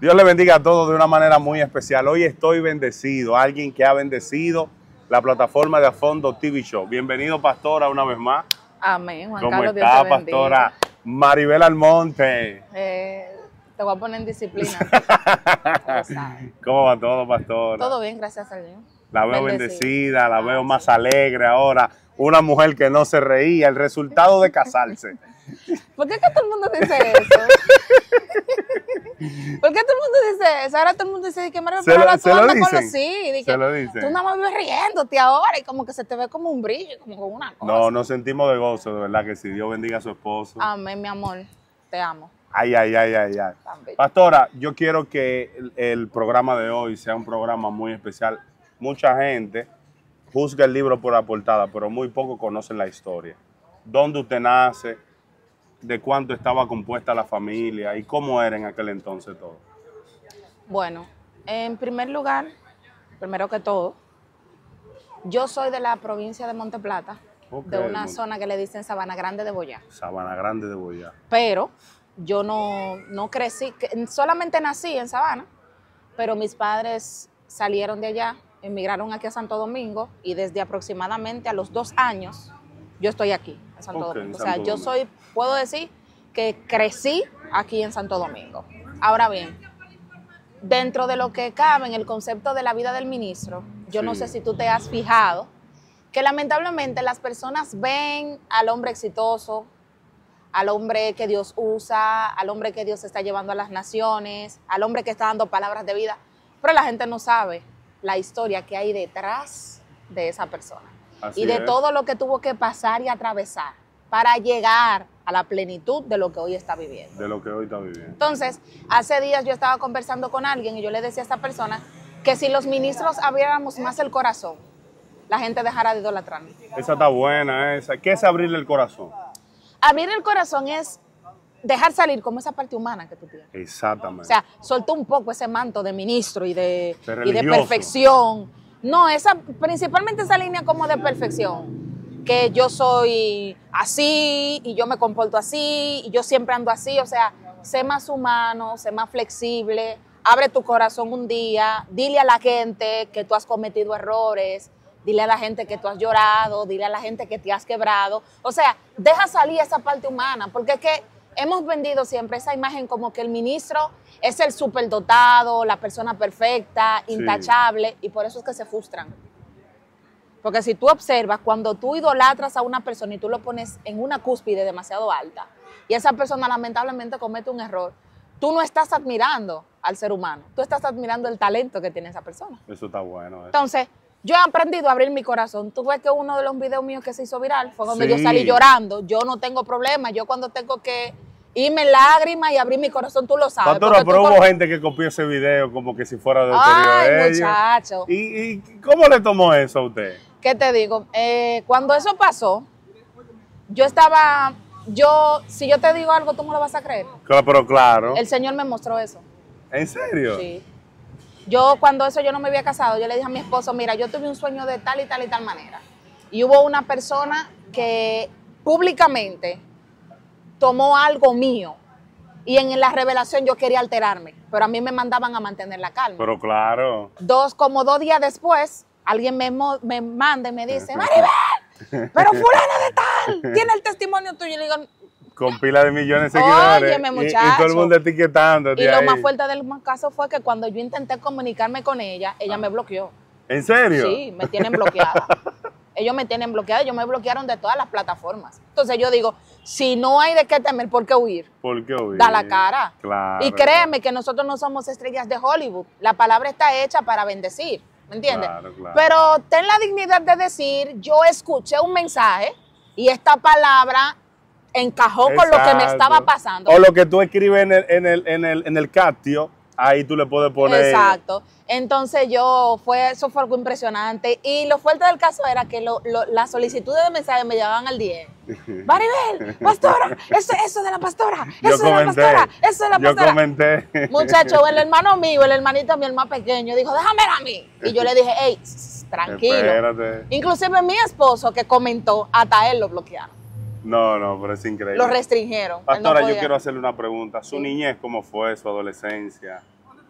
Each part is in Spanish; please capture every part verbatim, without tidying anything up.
Dios le bendiga a todos de una manera muy especial. Hoy estoy bendecido, alguien que ha bendecido la plataforma de A Fondo T V Show. Bienvenido, pastora, una vez más. Amén, Juan ¿Cómo Carlos, está, Dios te pastora Maribel Almonte? Eh, te voy a poner en disciplina. ¿Cómo va todo, pastora? Todo bien, gracias a Dios. La veo bendecida, bendecida la veo más alegre ahora. Una mujer que no se reía, el resultado de casarse. ¿Por qué que todo el mundo dice eso? ¿Por qué todo el mundo dice eso? Ahora todo el mundo dice que Mario, pero ahora tú andas con los sí. Se lo dicen. Tú nada más vives riéndote ahora y como que se te ve como un brillo, como con una cosa. No, nos sentimos de gozo, de verdad que sí. Dios bendiga a su esposo. Amén, mi amor. Te amo. Ay, ay, ay, ay, ay. Pastora, yo quiero que el, el programa de hoy sea un programa muy especial. Mucha gente juzga el libro por la portada, pero muy poco conocen la historia. ¿Dónde usted nace? ¿De cuánto estaba compuesta la familia? ¿Y cómo era en aquel entonces todo? Bueno, en primer lugar, primero que todo, yo soy de la provincia de Monte Plata, okay, de una zona que le dicen Sabana Grande de Boyá. Sabana Grande de Boyá. Pero yo no, no crecí, solamente nací en Sabana, pero mis padres salieron de allá, emigraron aquí a Santo Domingo y desde aproximadamente a los dos años yo estoy aquí en Santo okay, Domingo. En Santo o sea, Domingo. Yo soy, puedo decir que crecí aquí en Santo Domingo. Ahora bien, dentro de lo que cabe en el concepto de la vida del ministro, yo sí. No sé si tú te has fijado que lamentablemente las personas ven al hombre exitoso, al hombre que Dios usa, al hombre que Dios está llevando a las naciones, al hombre que está dando palabras de vida, pero la gente no sabe la historia que hay detrás de esa persona. Así y de es. Todo lo que tuvo que pasar y atravesar para llegar a la plenitud de lo que hoy está viviendo. De lo que hoy está viviendo. Entonces, hace días yo estaba conversando con alguien y yo le decía a esta persona que si los ministros abriéramos más el corazón, la gente dejara de idolatrarnos. Esa está buena, esa. ¿Qué es abrirle el corazón? Abrir el corazón es dejar salir como esa parte humana que tú tienes. Exactamente. O sea, soltó un poco ese manto de ministro y de, y de perfección. No, esa, principalmente esa línea como de perfección, que yo soy así y yo me comporto así y yo siempre ando así, o sea, sé más humano, sé más flexible, abre tu corazón un día, dile a la gente que tú has cometido errores, dile a la gente que tú has llorado, dile a la gente que te has quebrado, o sea, deja salir esa parte humana, porque es que hemos vendido siempre esa imagen como que el ministro es el superdotado, la persona perfecta, intachable, sí. Y por eso es que se frustran. Porque si tú observas, cuando tú idolatras a una persona y tú lo pones en una cúspide demasiado alta, y esa persona lamentablemente comete un error, tú no estás admirando al ser humano, tú estás admirando el talento que tiene esa persona. Eso está bueno. Eso. Entonces, yo he aprendido a abrir mi corazón. Tú ves que uno de los videos míos que se hizo viral fue donde sí. Yo salí llorando. Yo no tengo problema. Yo cuando tengo que irme en lágrimas y abrir mi corazón, tú lo sabes. Pastora, pero hubo gente que copió ese video como que si fuera de Ay, de muchacho. ¿Y, ¿Y cómo le tomó eso a usted? ¿Qué te digo? Eh, cuando eso pasó, yo estaba, yo, si yo te digo algo, ¿tú me lo vas a creer? Claro, pero claro. El Señor me mostró eso. ¿En serio? Sí. Yo cuando eso yo no me había casado, yo le dije a mi esposo, mira, yo tuve un sueño de tal y tal y tal manera. Y hubo una persona que públicamente tomó algo mío y en la revelación yo quería alterarme, pero a mí me mandaban a mantener la calma. Pero claro. Dos, como dos días después, alguien me, me manda y me dice, Maribel, pero fulana de tal, tiene el testimonio tuyo. Y le digo, con pila de millones de seguidores. Óyeme, muchacho. Y, y todo el mundo etiquetando. Y lo ahí. Más fuerte del caso fue que cuando yo intenté comunicarme con ella, ella ah. me bloqueó. ¿En serio? Sí, me tienen bloqueada. Ellos me tienen bloqueada, ellos me bloquearon de todas las plataformas. Entonces yo digo, si no hay de qué temer, ¿por qué huir? ¿Por qué huir? Da la cara. Claro. Y créeme que nosotros no somos estrellas de Hollywood. La palabra está hecha para bendecir, ¿me entiendes? Claro, claro. Pero ten la dignidad de decir, yo escuché un mensaje y esta palabra encajó Exacto. Con lo que me estaba pasando. O lo que tú escribes en el, en el, en el, en el captio, ahí tú le puedes poner. Exacto. Entonces yo, fue, eso fue algo impresionante. Y lo fuerte del caso era que lo, lo, las solicitudes de mensajes me llevaban al diez. Maribel, pastora, eso, eso de la pastora, eso yo de comenté, la pastora, eso de la pastora. Yo comenté. Muchacho, el hermano mío, el hermanito mío, el más pequeño, dijo, déjame a mí. Y yo le dije, hey, tranquilo. Espérate. Inclusive mi esposo que comentó, hasta él lo bloquearon. No, no, pero es increíble. Lo restringieron. Pastora, no yo quiero hacerle una pregunta. ¿Su sí. niñez cómo fue, su adolescencia?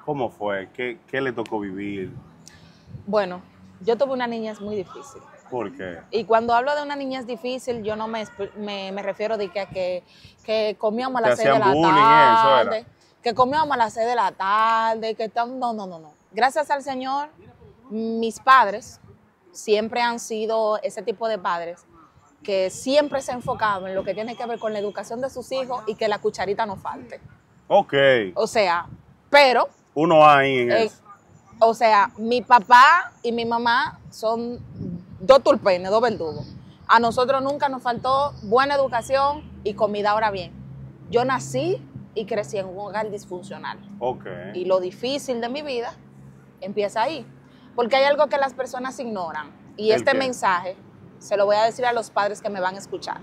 ¿Cómo fue? ¿Qué, qué le tocó vivir? Bueno, yo tuve una niñez muy difícil. ¿Por qué? Y cuando hablo de una niñez difícil, yo no me, me, me refiero de que, que, que comíamos a las seis de la tarde, que comíamos a las seis de la tarde, que tam, no, no, no, no. Gracias al Señor, mis padres siempre han sido ese tipo de padres que siempre se han enfocado en lo que tiene que ver con la educación de sus hijos y que la cucharita no falte. Ok. O sea, pero... Uno ahí en eh, eso. O sea, mi papá y mi mamá son dos tulpenes, dos verdugos. A nosotros nunca nos faltó buena educación y comida. Ahora bien, yo nací y crecí en un hogar disfuncional. Okay. Y lo difícil de mi vida empieza ahí. Porque hay algo que las personas ignoran. Y este qué? mensaje se lo voy a decir a los padres que me van a escuchar.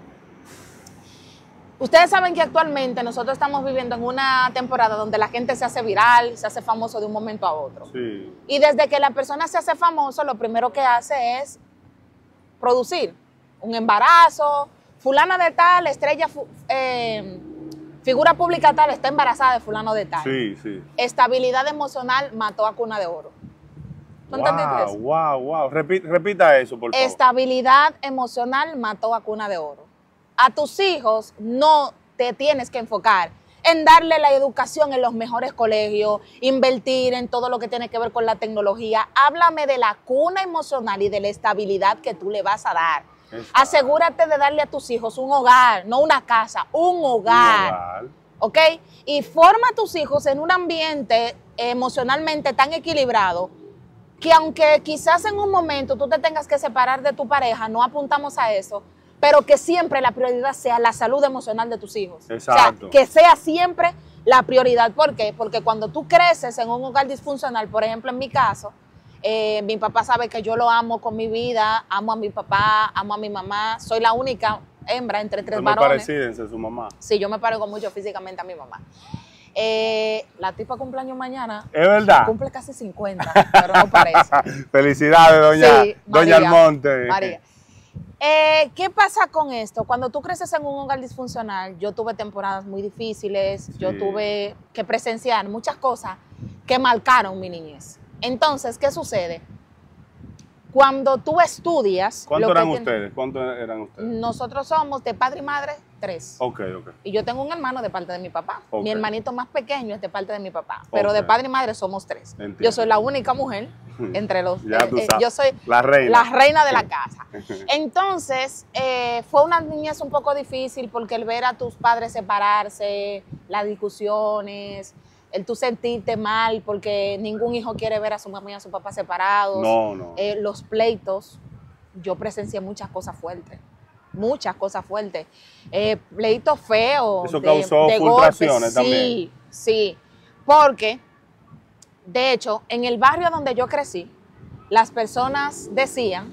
Ustedes saben que actualmente nosotros estamos viviendo en una temporada donde la gente se hace viral, se hace famoso de un momento a otro. Sí. Y desde que la persona se hace famoso, lo primero que hace es producir un embarazo. Fulana de tal, estrella, eh, figura pública tal, está embarazada de fulano de tal. Sí, sí. Estabilidad emocional mató a Cuna de Oro. ¿No wow, entendiste eso? Wow, wow. Repita, repita eso, por favor. Estabilidad emocional mató a Cuna de Oro. A tus hijos no te tienes que enfocar en darle la educación en los mejores colegios, invertir en todo lo que tiene que ver con la tecnología. Háblame de la cuna emocional y de la estabilidad que tú le vas a dar. Exacto. Asegúrate de darle a tus hijos un hogar, no una casa, un hogar. Un hogar. ¿Ok? Y forma a tus hijos en un ambiente emocionalmente tan equilibrado que aunque quizás en un momento tú te tengas que separar de tu pareja, no apuntamos a eso, pero que siempre la prioridad sea la salud emocional de tus hijos. Exacto. O sea, que sea siempre la prioridad. ¿Por qué? Porque cuando tú creces en un hogar disfuncional, por ejemplo, en mi caso, eh, mi papá sabe que yo lo amo con mi vida, amo a mi papá, amo a mi mamá, soy la única hembra entre tres es varones. Muy parecida en su mamá. Sí, yo me parezco mucho físicamente a mi mamá. Eh, la tipa cumpleaños mañana. Es verdad. Cumple casi cincuenta, pero no parece. Felicidades, doña, sí, doña María, Almonte. María. Eh, ¿Qué pasa con esto? Cuando tú creces en un hogar disfuncional, yo tuve temporadas muy difíciles, sí. yo tuve que presenciar muchas cosas que marcaron mi niñez. Entonces, ¿qué sucede? Cuando tú estudias... ¿Cuántos eran ustedes? ¿Cuántos eran ustedes? Nosotros somos de padre y madre, tres. Ok, ok. Y yo tengo un hermano de parte de mi papá. Okay. Mi hermanito más pequeño es de parte de mi papá. Pero okay. de padre y madre somos tres. Entiendo. Yo soy la única mujer entre los... ya eh, tú eh, sabes. yo soy la reina. la reina de la casa. Entonces, eh, fue una niñez un poco difícil porque el ver a tus padres separarse, las discusiones... el tú sentirte mal porque ningún hijo quiere ver a su mamá y a su papá separados. No, no. Eh, los pleitos, yo presencié muchas cosas fuertes, muchas cosas fuertes. Eh, pleitos feos. Eso de, causó de frustraciones golpes. también. Sí, sí. Porque, de hecho, en el barrio donde yo crecí, las personas decían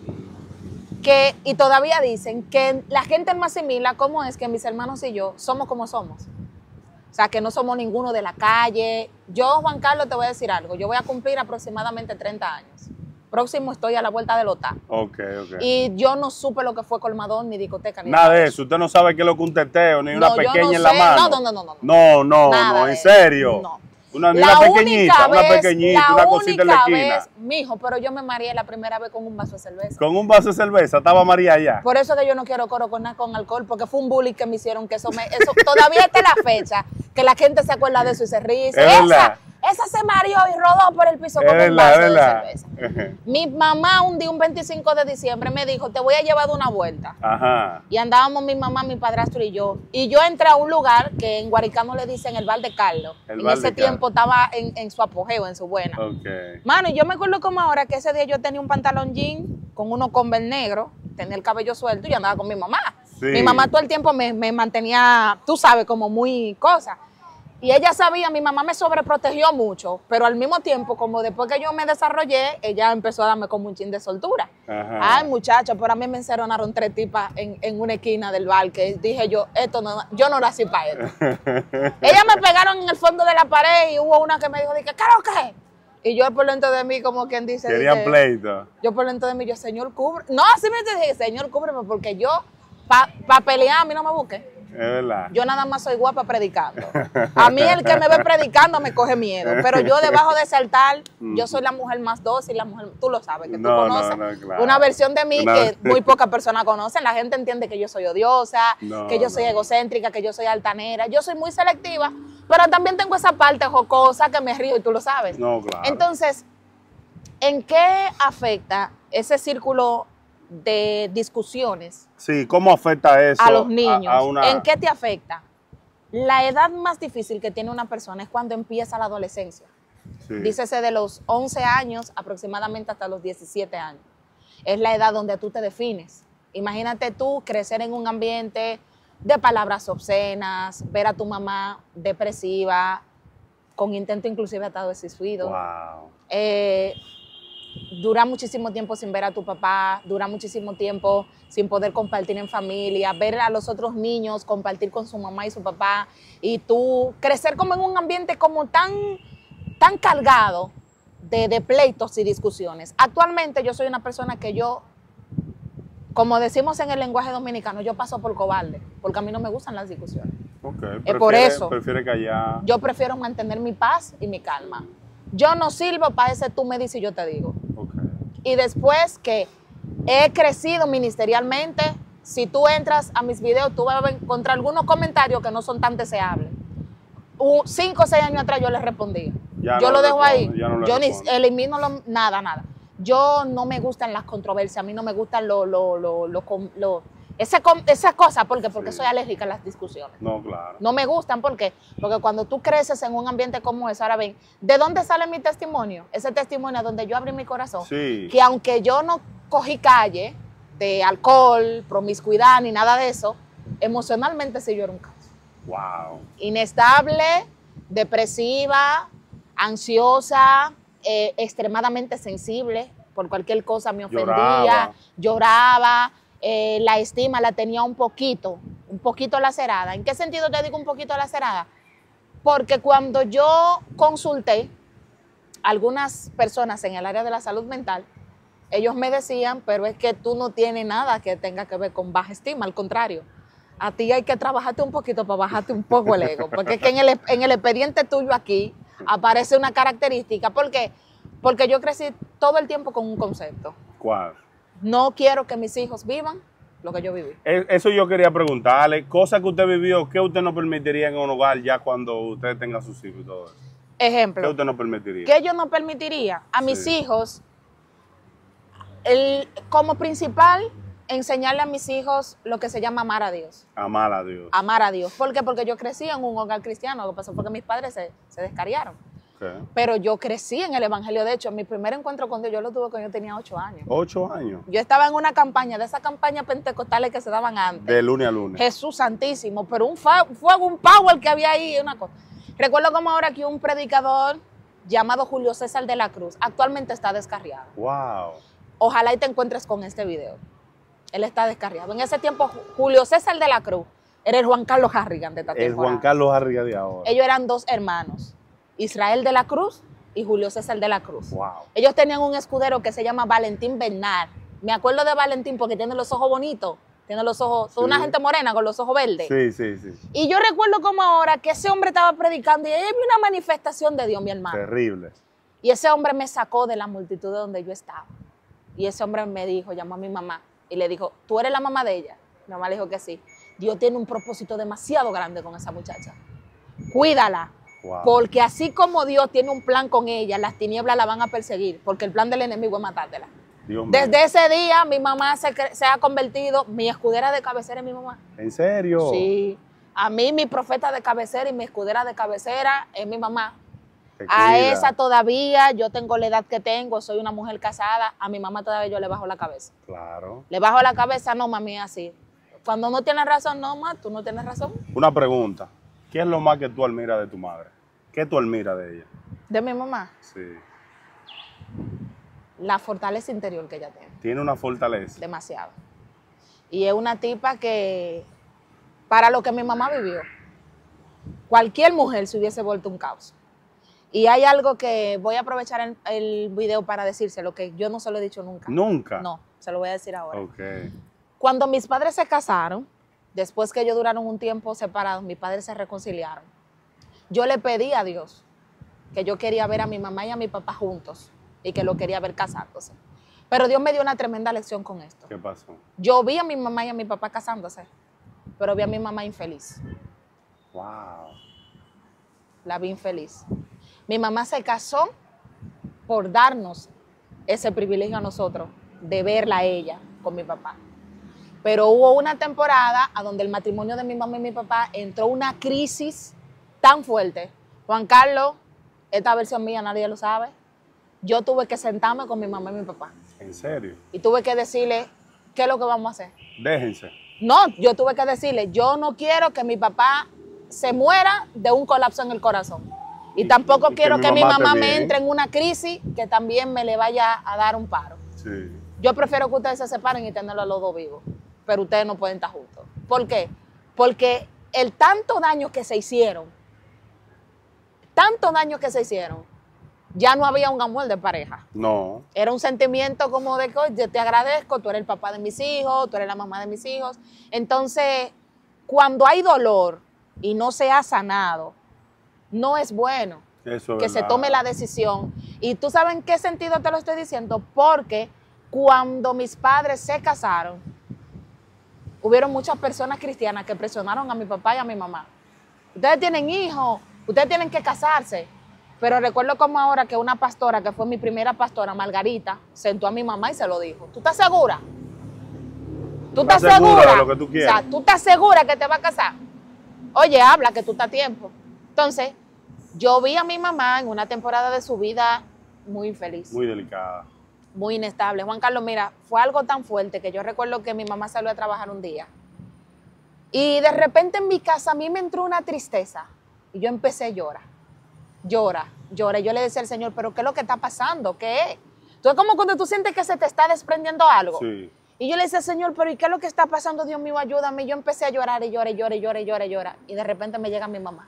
que, y todavía dicen, que la gente no asimila cómo es que mis hermanos y yo somos como somos. O sea, que no somos ninguno de la calle. Yo, Juan Carlos, te voy a decir algo. Yo voy a cumplir aproximadamente treinta años. Próximo estoy a la vuelta del O T A. Ok, ok. Y yo no supe lo que fue colmadón, ni discoteca, ni nada. Nada de eso. Usted no sabe qué es lo que un teteo, ni no, una pequeña no en la sé. mano. No, no, no, no. No, no, nada no, en serio. No. Una, una pequeñita, vez, una pequeñita, una cosita en la esquina. Vez, mijo, pero yo me mareé la primera vez con un vaso de cerveza. ¿Con un vaso de cerveza? ¿Estaba María allá? Por eso que yo no quiero coro con nada con alcohol, porque fue un bullying que me hicieron, que eso me... Eso, todavía está la fecha, que la gente se acuerda de eso y se ríe. Esa, esa se mareó y rodó por el piso con un vaso de cerveza. Mi mamá un día, un veinticinco de diciembre, me dijo, te voy a llevar de una vuelta. Ajá. Y andábamos mi mamá, mi padrastro y yo. Y yo entré a un lugar que en Guaricano le dicen el Bar de Carlos. El en bar ese de tiempo Carlos. estaba en, en su apogeo, en su buena. Okay. Mano, y yo me acuerdo como ahora que ese día yo tenía un pantalón jean con unos Converse negros, tenía el cabello suelto y andaba con mi mamá. Sí. Mi mamá todo el tiempo me, me mantenía, tú sabes, como muy cosa. Y ella sabía, mi mamá me sobreprotegió mucho, pero al mismo tiempo, como después que yo me desarrollé, ella empezó a darme como un chin de soltura. Ajá. Ay, muchacho, pero a mí me encerronaron tres tipas en, en una esquina del bar, que dije yo, esto no, yo no nací para esto. Ellas me pegaron en el fondo de la pared y hubo una que me dijo, dije, ¿qué lo que? Y yo por dentro de mí, como quien dice... Quería dije, pleito. Yo por dentro de mí, yo, Señor, cubre. No, así me dije, Señor, cúbreme, porque yo, para pa pelear, a mí no me busque. Es verdad. Yo nada más soy guapa predicando. A mí el que me ve predicando me coge miedo, pero yo debajo de ese altar, yo soy la mujer más dócil, la mujer, tú lo sabes, que tú no, conoces. No, no, claro. Una versión de mí Una... que muy pocas personas conocen. La gente entiende que yo soy odiosa, no, que yo soy no. egocéntrica, que yo soy altanera. Yo soy muy selectiva, pero también tengo esa parte jocosa que me río y tú lo sabes. No, claro. Entonces, ¿en qué afecta ese círculo de discusiones? Sí, ¿cómo afecta eso a los niños? A, a una... ¿En qué te afecta? La edad más difícil que tiene una persona es cuando empieza la adolescencia. Sí. Dícese de los once años aproximadamente hasta los diecisiete años. Es la edad donde tú te defines. Imagínate tú crecer en un ambiente de palabras obscenas, ver a tu mamá depresiva, con intento inclusive hasta de suicidio. Wow. Eh, Dura muchísimo tiempo sin ver a tu papá, dura muchísimo tiempo sin poder compartir en familia, ver a los otros niños compartir con su mamá y su papá, y tú crecer como en un ambiente como tan, tan cargado de, de pleitos y discusiones. Actualmente yo soy una persona que yo, como decimos en el lenguaje dominicano, yo paso por cobarde, porque a mí no me gustan las discusiones. Okay. Es por eso. Prefiere callar. Yo prefiero mantener mi paz y mi calma. Yo no sirvo para ese tú me dices y yo te digo. Okay. Y después que he crecido ministerialmente, si tú entras a mis videos, tú vas a encontrar algunos comentarios que no son tan deseables. Un, cinco o seis años atrás yo les respondí. Ya yo no lo dejo responde, ahí. Ya no yo ni responde. elimino lo, nada, nada. Yo no me gustan las controversias, a mí no me gustan lo, lo, lo, lo, lo Esa, esa cosa, ¿por qué? Porque sí. soy alérgica a las discusiones. No, claro. No me gustan, ¿por qué? Porque cuando tú creces en un ambiente como ese, ahora ven, ¿de dónde sale mi testimonio? Ese testimonio donde yo abrí mi corazón. Sí. Que aunque yo no cogí calle de alcohol, promiscuidad, ni nada de eso, emocionalmente sí yo era un caos. Wow. Inestable, depresiva, ansiosa, eh, extremadamente sensible, por cualquier cosa me ofendía, lloraba, lloraba Eh, la estima la tenía un poquito, un poquito lacerada. ¿En qué sentido te digo un poquito lacerada? Porque cuando yo consulté a algunas personas en el área de la salud mental, ellos me decían, pero es que tú no tienes nada que tenga que ver con baja estima, al contrario. A ti hay que trabajarte un poquito para bajarte un poco el ego, porque es que en el, en el expediente tuyo aquí aparece una característica. ¿Por qué? Porque yo crecí todo el tiempo con un concepto. ¿Cuál? No quiero que mis hijos vivan lo que yo viví. Eso yo quería preguntarle. Cosas que usted vivió, ¿qué usted no permitiría en un hogar ya cuando usted tenga sus hijos y todo eso? Ejemplo. ¿Qué usted no permitiría? ¿Qué yo no permitiría? A mis sí. hijos, el, como principal, enseñarle a mis hijos lo que se llama amar a Dios. Amar a Dios. Amar a Dios. ¿Por qué? Porque yo crecí en un hogar cristiano. Lo que pasó fue que mis padres se, se descarriaron. Okay. Pero yo crecí en el evangelio. De hecho, mi primer encuentro con Dios yo lo tuve cuando yo tenía ocho años. ¿Ocho años? Yo estaba en una campaña, de esas campañas pentecostales que se daban antes. De lunes a lunes. Jesús santísimo, pero un fuego, un power que había ahí, una cosa. Recuerdo como ahora que un predicador llamado Julio César de la Cruz actualmente está descarriado. Wow. Ojalá y te encuentres con este video. Él está descarriado. En ese tiempo, Julio César de la Cruz era el Juan Carlos Harrigan de esta temporada. El Juan Carlos Harrigan de ahora. Ellos eran dos hermanos. Israel de la Cruz y Julio César de la Cruz. Wow. Ellos tenían un escudero que se llama Valentín Bernal. Me acuerdo de Valentín porque tiene los ojos bonitos, tiene los ojos, sí. Una gente morena con los ojos verdes. Sí, sí, sí. Y yo recuerdo como ahora que ese hombre estaba predicando y ahí había una manifestación de Dios, mi hermano. Terrible. Y ese hombre me sacó de la multitud de donde yo estaba. Y ese hombre me dijo, llamó a mi mamá y le dijo, ¿tú eres la mamá de ella? Mi mamá le dijo que sí. Dios tiene un propósito demasiado grande con esa muchacha. Cuídala. Wow. Porque así como Dios tiene un plan con ella, las tinieblas la van a perseguir, porque el plan del enemigo es matártela. Dios Desde mío. Ese día mi mamá se, se ha convertido, mi escudera de cabecera es mi mamá. ¿En serio? Sí. A mí mi profeta de cabecera y mi escudera de cabecera es mi mamá. A esa todavía, yo tengo la edad que tengo, soy una mujer casada, a mi mamá todavía yo le bajo la cabeza. Claro. Le bajo la cabeza, no mami, así. Cuando no tienes razón, no ma, tú no tienes razón. Una pregunta. ¿Qué es lo más que tú admiras de tu madre? ¿Qué tú admiras de ella? ¿De mi mamá? Sí. La fortaleza interior que ella tiene. Tiene una fortaleza. Demasiado. Y es una tipa que, para lo que mi mamá vivió, cualquier mujer se hubiese vuelto un caos. Y hay algo que voy a aprovechar el, el video para decírselo, que yo no se lo he dicho nunca. ¿Nunca? No, se lo voy a decir ahora. Ok. Cuando mis padres se casaron, después que ellos duraron un tiempo separados, mis padres se reconciliaron. Yo le pedí a Dios que yo quería ver a mi mamá y a mi papá juntos y que lo quería ver casándose. Pero Dios me dio una tremenda lección con esto. ¿Qué pasó? Yo vi a mi mamá y a mi papá casándose, pero vi a mi mamá infeliz. Wow. La vi infeliz. Mi mamá se casó por darnos ese privilegio a nosotros de verla a ella con mi papá. Pero hubo una temporada a donde el matrimonio de mi mamá y mi papá entró una crisis tan fuerte. Juan Carlos, esta versión mía nadie lo sabe. Yo tuve que sentarme con mi mamá y mi papá. ¿En serio? Y tuve que decirle, ¿qué es lo que vamos a hacer? Déjense. No, yo tuve que decirle, yo no quiero que mi papá se muera de un colapso en el corazón. Y, y tampoco y quiero que, que mi mamá, mi mamá me entre en una crisis que también me le vaya a dar un paro. Sí. Yo prefiero que ustedes se separen y tenerlos a los dos vivos, pero ustedes no pueden estar juntos. ¿Por qué? Porque el tanto daño que se hicieron, tanto daño que se hicieron, ya no había un amor de pareja. No. Era un sentimiento como de que yo te agradezco, tú eres el papá de mis hijos, tú eres la mamá de mis hijos. Entonces, cuando hay dolor y no se ha sanado, no es bueno Eso es que verdad. se tome la decisión. Y tú sabes en qué sentido te lo estoy diciendo, porque cuando mis padres se casaron, hubieron muchas personas cristianas que presionaron a mi papá y a mi mamá. Ustedes tienen hijos, ustedes tienen que casarse. Pero recuerdo como ahora que una pastora, que fue mi primera pastora, Margarita, sentó a mi mamá y se lo dijo. ¿Tú estás segura? ¿Tú estás segura? De lo que tú quieres. O sea, ¿tú estás segura que te vas a casar? Oye, habla, que tú estás a tiempo. Entonces, yo vi a mi mamá en una temporada de su vida muy infeliz. Muy delicada. Muy inestable. Juan Carlos, mira, fue algo tan fuerte que yo recuerdo que mi mamá salió a trabajar un día. Y de repente en mi casa a mí me entró una tristeza. Y yo empecé a llorar. Llora, llora. Yo le decía al Señor, ¿pero qué es lo que está pasando? ¿Qué es? Entonces, como cuando tú sientes que se te está desprendiendo algo. Sí. Y yo le decía, Señor, ¿pero y qué es lo que está pasando? Dios mío, ayúdame. Y yo empecé a llorar y lloré, lloré, lloré, lloré, lloré. Y de repente me llega mi mamá.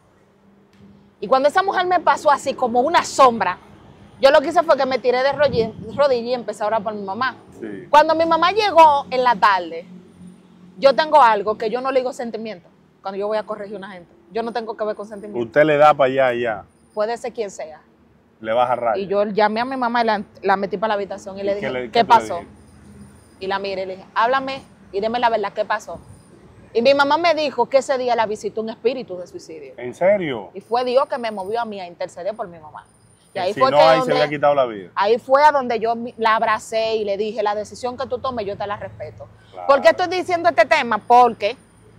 Y cuando esa mujer me pasó así como una sombra, yo lo que hice fue que me tiré de rodillas y empecé a orar por mi mamá. Sí. Cuando mi mamá llegó en la tarde, yo tengo algo que yo no le digo sentimiento cuando yo voy a corregir a una gente. Yo no tengo que ver con sentimiento. Usted le da para allá y ya. Puede ser quien sea. Le baja raya. Y yo llamé a mi mamá y la, la metí para la habitación y le dije, ¿Qué, le, ¿qué, qué pasó? Y la miré y le dije, háblame y dime la verdad, ¿qué pasó? Y mi mamá me dijo que ese día la visitó un espíritu de suicidio. ¿En serio? Y fue Dios que me movió a mí a interceder por mi mamá. Y ahí si fue no, que ahí donde, se había quitado la vida. Ahí fue a donde yo la abracé y le dije, la decisión que tú tomes yo te la respeto. Claro. ¿Por qué estoy diciendo este tema? Porque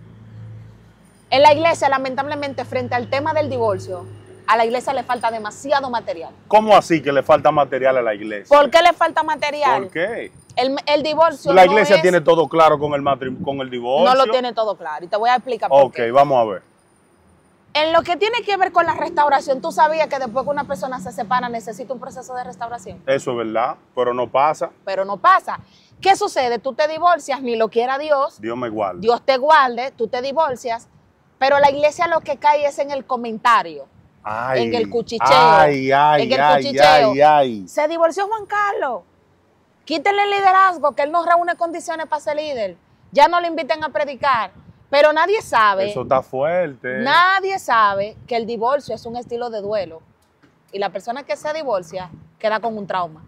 en la iglesia, lamentablemente, frente al tema del divorcio, a la iglesia le falta demasiado material. ¿Cómo así que le falta material a la iglesia? ¿Por qué le falta material? ¿Por qué? El, el divorcio La iglesia no es, tiene todo claro con el matrim con el divorcio. No lo tiene todo claro. Y te voy a explicar por Ok, qué. vamos a ver. En lo que tiene que ver con la restauración, ¿tú sabías que después que una persona se separa necesita un proceso de restauración? Eso es verdad, pero no pasa. Pero no pasa. ¿Qué sucede? Tú te divorcias, ni lo quiera Dios. Dios me guarde. Dios te guarde, tú te divorcias, pero la iglesia lo que cae es en el comentario, ay, en el cuchicheo. Ay, ay, en el ay, cuchicheo. ay, ay. Se divorció Juan Carlos. Quítenle el liderazgo, que él no reúne condiciones para ser líder. Ya no le inviten a predicar. Pero nadie sabe. Eso está fuerte. Nadie sabe que el divorcio es un estilo de duelo. Y la persona que se divorcia queda con un trauma.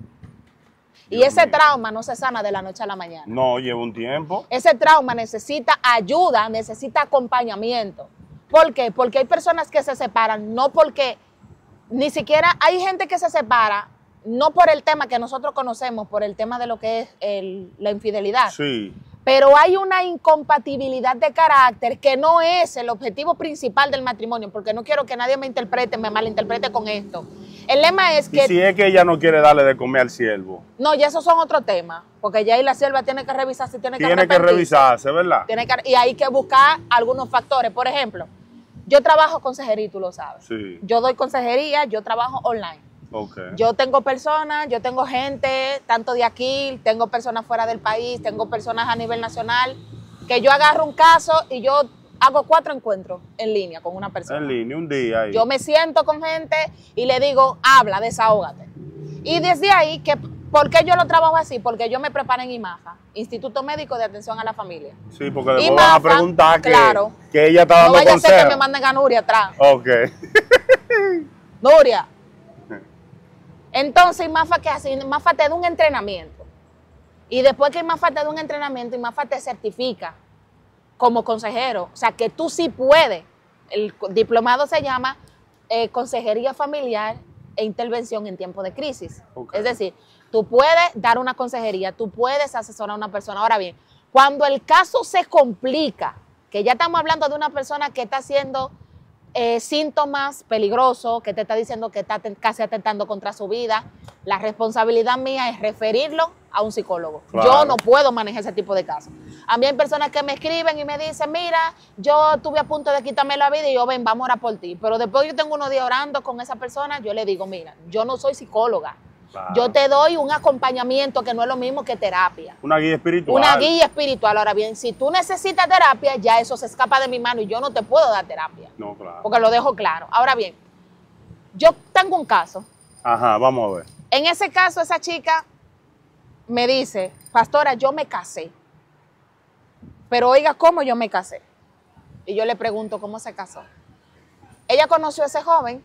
Y Dios ese mío. trauma no se sana de la noche a la mañana. No, lleva un tiempo. Ese trauma necesita ayuda, necesita acompañamiento. ¿Por qué? Porque hay personas que se separan, no porque, ni siquiera hay gente que se separa, no por el tema que nosotros conocemos, por el tema de lo que es el, la infidelidad. Sí. Pero hay una incompatibilidad de carácter que no es el objetivo principal del matrimonio, porque no quiero que nadie me interprete, me malinterprete con esto. El lema es que... Y si es que ella no quiere darle de comer al siervo. No, ya esos son otros temas, porque ya ahí la sierva tiene que revisarse, tiene que Tiene que revisarse, ¿verdad? Tiene que, y hay que buscar algunos factores. Por ejemplo, yo trabajo consejería y tú lo sabes. Sí. Yo doy consejería, yo trabajo online. Okay. Yo tengo personas, yo tengo gente, tanto de aquí, tengo personas fuera del país, tengo personas a nivel nacional, que yo agarro un caso y yo hago cuatro encuentros en línea con una persona. En línea, un día ahí. Yo me siento con gente y le digo, habla, desahógate. Y desde ahí, que ¿Por qué yo lo trabajo así? Porque yo me preparé en IMAFA, Instituto Médico de Atención a la Familia. Sí, porque después van a preguntar que, claro, que ella está dando consejos. No vaya consejos. a ser que me manden a Nuria atrás. Ok. Nuria. Entonces, IMAFA, ¿qué hace? IMAFA te da un entrenamiento. Y después que IMAFA te da un entrenamiento, IMAFA te certifica como consejero. O sea, que tú sí puedes. El diplomado se llama eh, Consejería Familiar e Intervención en Tiempo de Crisis. Okay. Es decir, tú puedes dar una consejería, tú puedes asesorar a una persona. Ahora bien, cuando el caso se complica, que ya estamos hablando de una persona que está haciendo eh, síntomas peligrosos, que te está diciendo que está casi atentando contra su vida, la responsabilidad mía es referirlo a un psicólogo. Claro. Yo no puedo manejar ese tipo de casos. A mí hay personas que me escriben y me dicen, mira, yo estuve a punto de quitarme la vida y yo, ven, vamos a orar por ti. Pero después yo tengo unos días orando con esa persona, yo le digo, mira, yo no soy psicóloga. Claro. Yo te doy un acompañamiento que no es lo mismo que terapia. Una guía espiritual. Una guía espiritual. Ahora bien, si tú necesitas terapia, ya eso se escapa de mi mano y yo no te puedo dar terapia. No, claro. Porque lo dejo claro. Ahora bien, yo tengo un caso. Ajá, vamos a ver. En ese caso, esa chica me dice, pastora, yo me casé. Pero oiga, ¿cómo yo me casé? Y yo le pregunto, ¿cómo se casó? Ella conoció a ese joven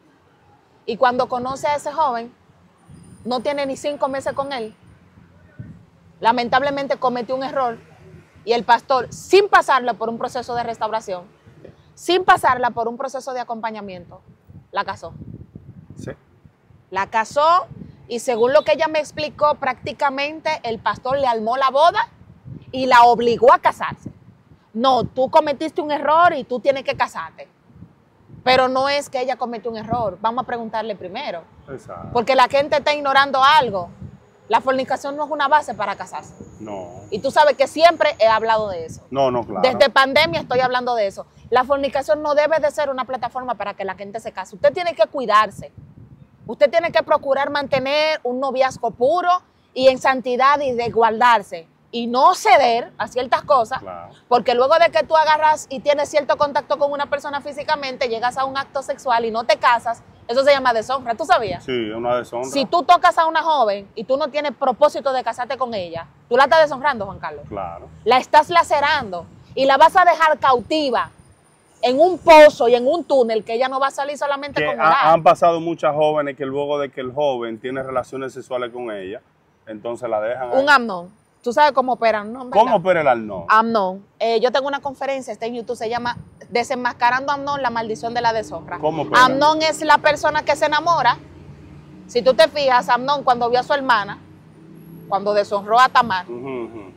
y cuando conoce a ese joven, no tiene ni cinco meses con él. Lamentablemente cometió un error y el pastor, sin pasarla por un proceso de restauración, sin pasarla por un proceso de acompañamiento, la casó. Sí. La casó y según lo que ella me explicó, prácticamente el pastor le armó la boda y la obligó a casarse. No, tú cometiste un error y tú tienes que casarte. Pero no es que ella cometió un error. Vamos a preguntarle primero. Exacto. Porque la gente está ignorando algo. La fornicación no es una base para casarse. No. Y tú sabes que siempre he hablado de eso. No, no, claro. Desde pandemia estoy hablando de eso. La fornicación no debe de ser una plataforma para que la gente se case. Usted tiene que cuidarse. Usted tiene que procurar mantener un noviazgo puro y en santidad y de guardarse. Y no ceder a ciertas cosas, claro. Porque luego de que tú agarras y tienes cierto contacto con una persona físicamente, llegas a un acto sexual y no te casas, eso se llama deshonra. ¿Tú sabías? Sí, una deshonra. Si tú tocas a una joven y tú no tienes propósito de casarte con ella, tú la estás deshonrando, Juan Carlos. Claro. La estás lacerando y la vas a dejar cautiva en un pozo y en un túnel que ella no va a salir solamente que con orar. Han pasado muchas jóvenes que luego de que el joven tiene relaciones sexuales con ella, entonces la dejan. Un Amnón. ¿Tú sabes cómo operan, no? ¿Cómo opera el Amnón? Amnón. Eh, yo tengo una conferencia, está en YouTube, se llama Desenmascarando a Amnón, la maldición de la deshonra. ¿Cómo opera? Amnón es la persona que se enamora. Si tú te fijas, Amnón cuando vio a su hermana, cuando deshonró a Tamar, uh -huh, uh -huh.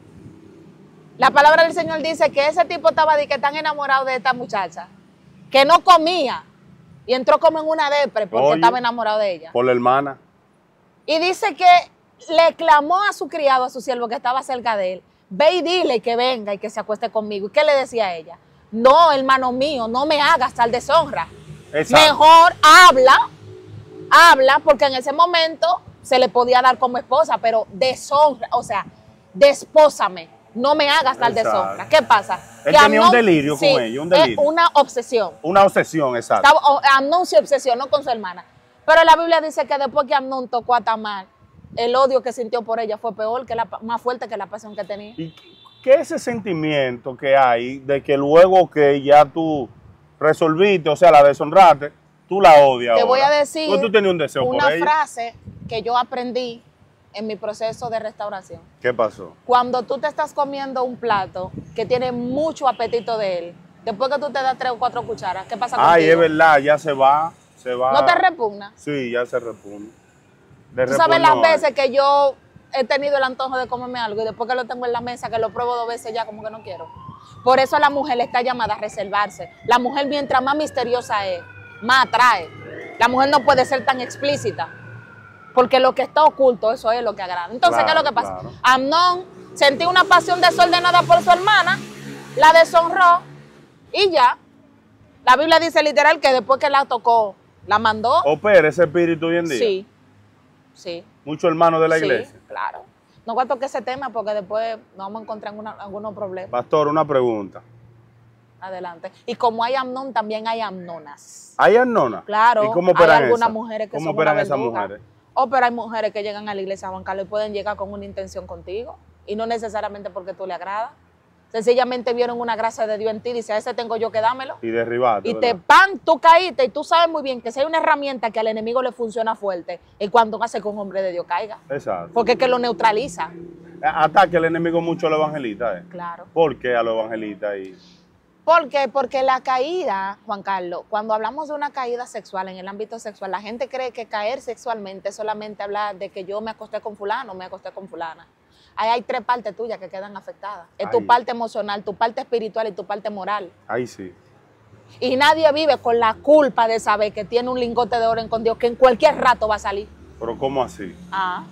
La palabra del Señor dice que ese tipo estaba de que tan enamorado de esta muchacha, que no comía y entró como en una depre porque Oye, estaba enamorado de ella. Por la hermana. Y dice que le clamó a su criado, a su siervo que estaba cerca de él, ve y dile que venga y que se acueste conmigo. ¿Y qué le decía a ella? No, hermano mío, no me hagas tal deshonra. Exacto. Mejor habla, habla, porque en ese momento se le podía dar como esposa, pero deshonra, o sea, despósame, no me hagas tal exacto. deshonra. ¿Qué pasa? Él que tenía Amnón, un delirio sí, con ella, un delirio. Es una obsesión. Una obsesión, exacto. Estaba, Amnón se obsesionó con su hermana. Pero la Biblia dice que después que Amnón tocó a Tamar, el odio que sintió por ella fue peor, que la, más fuerte que la pasión que tenía. ¿Y qué es ese sentimiento que hay de que luego que ya tú resolviste, o sea, la deshonraste, tú la odias? Te ahora? Voy a decir ¿Tú tenías un deseo una por ella? frase que yo aprendí en mi proceso de restauración. ¿Qué pasó? Cuando tú te estás comiendo un plato que tiene mucho apetito de él, después que tú te das tres o cuatro cucharas, ¿qué pasa contigo? Ay, es verdad, ya se va, se va. ¿No te repugna? Sí, ya se repugna. Tú sabes las veces que yo he tenido el antojo de comerme algo y después que lo tengo en la mesa, que lo pruebo dos veces ya como que no quiero. Por eso la mujer está llamada a reservarse. La mujer mientras más misteriosa es, más atrae. La mujer no puede ser tan explícita porque lo que está oculto, eso es lo que agrada. Entonces, claro, ¿qué es lo que pasa? Claro. Amnón sentía una pasión desordenada por su hermana, la deshonró y ya. La Biblia dice literal que después que la tocó, la mandó. ¿Opera ese espíritu hoy en día? Sí. Sí. Muchos hermanos de la sí, iglesia. Claro. No voy a tocar ese tema porque después nos vamos a encontrar en una, algunos problemas. Pastor, una pregunta. Adelante. Y como hay Amnón, también hay amnonas. ¿Hay amnonas? Claro. ¿Y cómo operan hay algunas esas? mujeres que ¿Cómo son operan una esas verduga. mujeres? Oh, pero hay mujeres que llegan a la iglesia, Juan Carlos, y pueden llegar con una intención contigo, y no necesariamente porque tú le agradas. Sencillamente vieron una gracia de Dios en ti, dice, a ese tengo yo que dámelo. Y derribarte. Y ¿verdad? Te pan, tú caíste, y tú sabes muy bien que si hay una herramienta que al enemigo le funciona fuerte, es cuando hace que un hombre de Dios caiga. Exacto. Porque es que lo neutraliza. Ataque el enemigo mucho a los evangelistas. ¿eh? Claro. ¿Por qué a los evangelistas? Y... ¿Por qué? Porque la caída, Juan Carlos, cuando hablamos de una caída sexual en el ámbito sexual, la gente cree que caer sexualmente es solamente hablar de que yo me acosté con fulano, me acosté con fulana. Ahí hay tres partes tuyas que quedan afectadas. Es tu parte emocional, tu parte espiritual y tu parte moral. Ahí sí. Y nadie vive con la culpa de saber que tiene un lingote de oro en con Dios, que en cualquier rato va a salir. ¿Pero cómo así? Ah.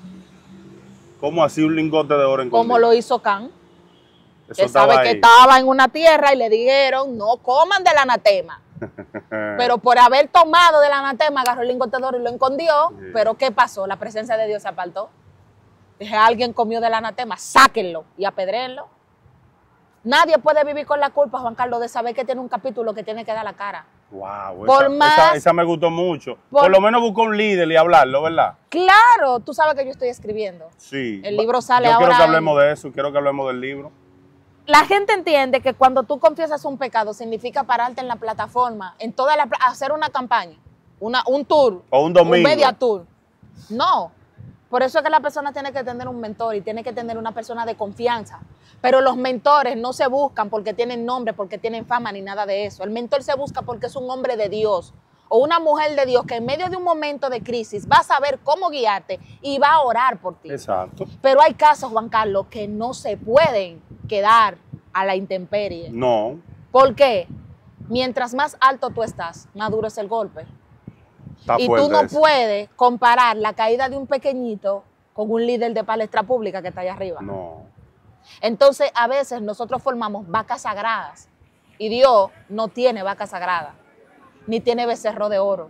¿Cómo así un lingote de oro en con Como Dios? lo hizo Can. Eso que sabe ahí. que estaba en una tierra y le dijeron, no coman del anatema. Pero por haber tomado del anatema, agarró el lingote de oro y lo escondió. Sí. Pero ¿qué pasó? La presencia de Dios se apartó. Dije, alguien comió del anatema, sáquenlo y apedréenlo. Nadie puede vivir con la culpa, Juan Carlos, de saber que tiene un capítulo que tiene que dar la cara. Wow, por esa, más, esa, esa me gustó mucho. Por, por lo menos buscó un líder y hablarlo, ¿verdad? Claro, tú sabes que yo estoy escribiendo. Sí. El libro sale yo ahora. Quiero que hablemos en... de eso, quiero que hablemos del libro. La gente entiende que cuando tú confiesas un pecado significa pararte en la plataforma, en toda la hacer una campaña, una, un tour. O un domingo. Un media tour. No. Por eso es que la persona tiene que tener un mentor y tiene que tener una persona de confianza. Pero los mentores no se buscan porque tienen nombre, porque tienen fama, ni nada de eso. El mentor se busca porque es un hombre de Dios o una mujer de Dios que en medio de un momento de crisis va a saber cómo guiarte y va a orar por ti. Exacto. Pero hay casos, Juan Carlos, que no se pueden quedar a la intemperie. No. ¿Por qué? Mientras más alto tú estás, más duro es el golpe. Está y tú no eso. puedes comparar la caída de un pequeñito con un líder de palestra pública que está allá arriba. No. Entonces, a veces nosotros formamos vacas sagradas y Dios no tiene vacas sagradas, ni tiene becerro de oro.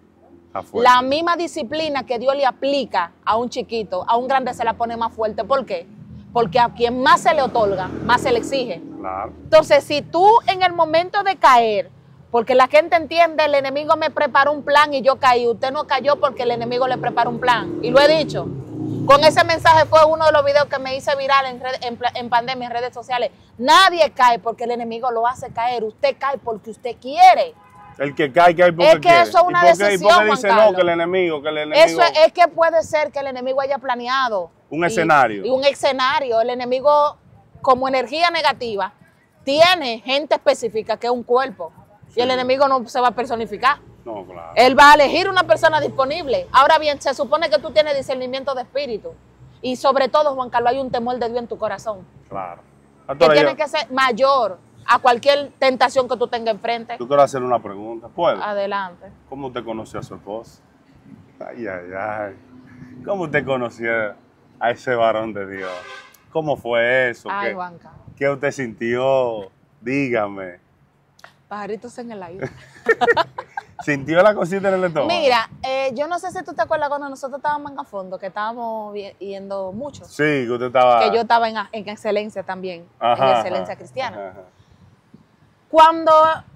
La misma disciplina que Dios le aplica a un chiquito, a un grande se la pone más fuerte. ¿Por qué? Porque a quien más se le otorga, más se le exige. Claro. Entonces, si tú en el momento de caer, porque la gente entiende, el enemigo me preparó un plan y yo caí, usted no cayó porque el enemigo le preparó un plan. Y lo he dicho. Con ese mensaje fue uno de los videos que me hice viral en, red, en, en pandemia, en redes sociales. Nadie cae porque el enemigo lo hace caer. Usted cae porque usted quiere. El que cae, cae porque Es que quiere. eso es una ¿Y por qué, decisión, ¿Y por qué dice Juan no, Carlos? que el enemigo, que el enemigo... Eso es, es que puede ser que el enemigo haya planeado. Un y, escenario. Y un escenario. El enemigo, como energía negativa, tiene gente específica que es un cuerpo. Sí. Y el enemigo no se va a personificar. No, claro. Él va a elegir una persona disponible. Ahora bien, se supone que tú tienes discernimiento de espíritu. Y sobre todo, Juan Carlos, hay un temor de Dios en tu corazón. Claro. Que tiene que ser mayor a cualquier tentación que tú tengas enfrente. Tú quiero hacerle una pregunta. ¿Puedo? Adelante. ¿Cómo usted conoció a su esposo? Ay, ay, ay. ¿Cómo usted conoció a ese varón de Dios? ¿Cómo fue eso? Ay, ¿Qué, Juanca. ¿Qué usted sintió? Dígame. Pajaritos en el aire. ¿Sintió la cosita en el estómago? Mira, eh, yo no sé si tú te acuerdas cuando nosotros estábamos en a fondo, que estábamos yendo mucho. Sí, que usted estaba... Que yo estaba en, en excelencia también, ajá, en excelencia ajá, cristiana. Ajá, ajá. Cuando,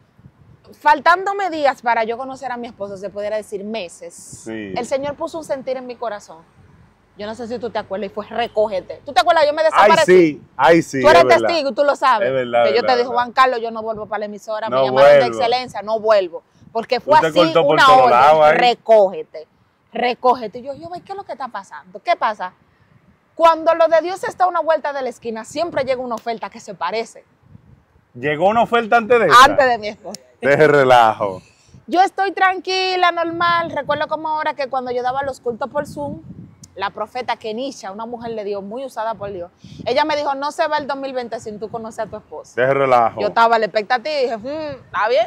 faltándome días para yo conocer a mi esposo, se pudiera decir meses, sí. El Señor puso un sentir en mi corazón. Yo no sé si tú te acuerdas, y fue recógete. ¿Tú te acuerdas? Yo me desaparecí. Ay, sí, ay, sí. Tú eres testigo y tú lo sabes. Es verdad, que yo verdad, te dije, verdad. Juan Carlos, yo no vuelvo para la emisora, No me llamaron vuelvo. de excelencia, no vuelvo. Porque fue Usted así cortó por una todos orden, lados ahí. recógete, recógete. Y yo, yo, ¿qué es lo que está pasando? ¿Qué pasa? Cuando lo de Dios está a una vuelta de la esquina, siempre llega una oferta que se parece. ¿Llegó una oferta antes de esa? Antes de mi esposo. Deje relajo. Yo estoy tranquila, normal. Recuerdo como ahora que cuando yo daba los cultos por Zoom, la profeta Kenisha, una mujer de Dios, muy usada por Dios, ella me dijo, no se va el dos mil veinte sin tú conocer a tu esposo. Deje relajo. Yo estaba a la expectativa y dije, hmm, ¿está bien?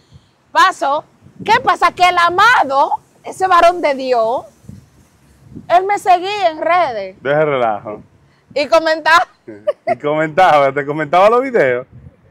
Paso. ¿Qué pasa? Que el amado, ese varón de Dios, él me seguía en redes. Deje relajo. Y comentaba. Y comentaba, te comentaba los videos.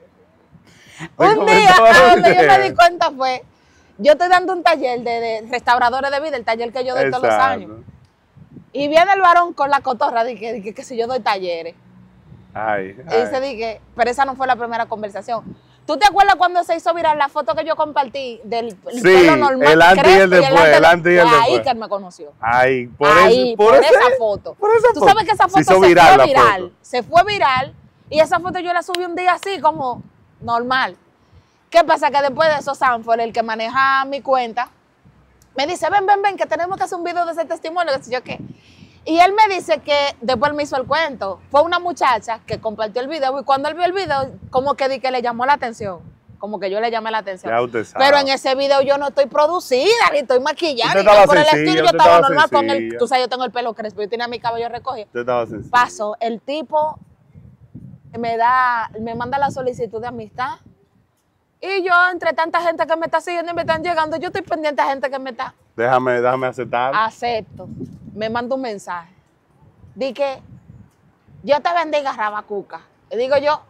Un día, a donde yo me di cuenta fue, yo estoy dando un taller de, de restauradores de vida, el taller que yo doy Exacto. todos los años. Y viene el varón con la cotorra, dije, que, que si yo doy talleres. Ay, Y dice, dije, pero esa no fue la primera conversación. ¿Tú te acuerdas cuando se hizo viral la foto que yo compartí del sí, pelo normal? El antes y el después, el antes y el después. Ahí que él me conoció. Ahí, por, ahí, ese, por, por ese, esa foto. Por esa Tú foto. sabes que esa foto se, se fue viral. viral se fue viral y esa foto yo la subí un día así como normal. ¿Qué pasa? Que después de eso, Sanford, el que maneja mi cuenta, me dice, ven, ven, ven, que tenemos que hacer un video de ese testimonio, que sé yo qué. Y él me dice que después me hizo el cuento. Fue una muchacha que compartió el video y cuando él vio el video, como que di que le llamó la atención. Como que yo le llamé la atención. Ya usted sabe. Pero en ese video yo no estoy producida, ni estoy maquillada, ni nada por el sencillo, estilo. Yo estaba normal sencillo. con el... Tú sabes, yo tengo el pelo crespo, yo tenía mi cabello recogido. Usted estaba sencillo. Paso, el tipo me da, me manda la solicitud de amistad. Y yo, entre tanta gente que me está siguiendo y me están llegando, yo estoy pendiente a gente que me está... Déjame, déjame aceptar. Acepto. Me manda un mensaje. Di que yo te bendiga, Rabacuca. Y digo yo...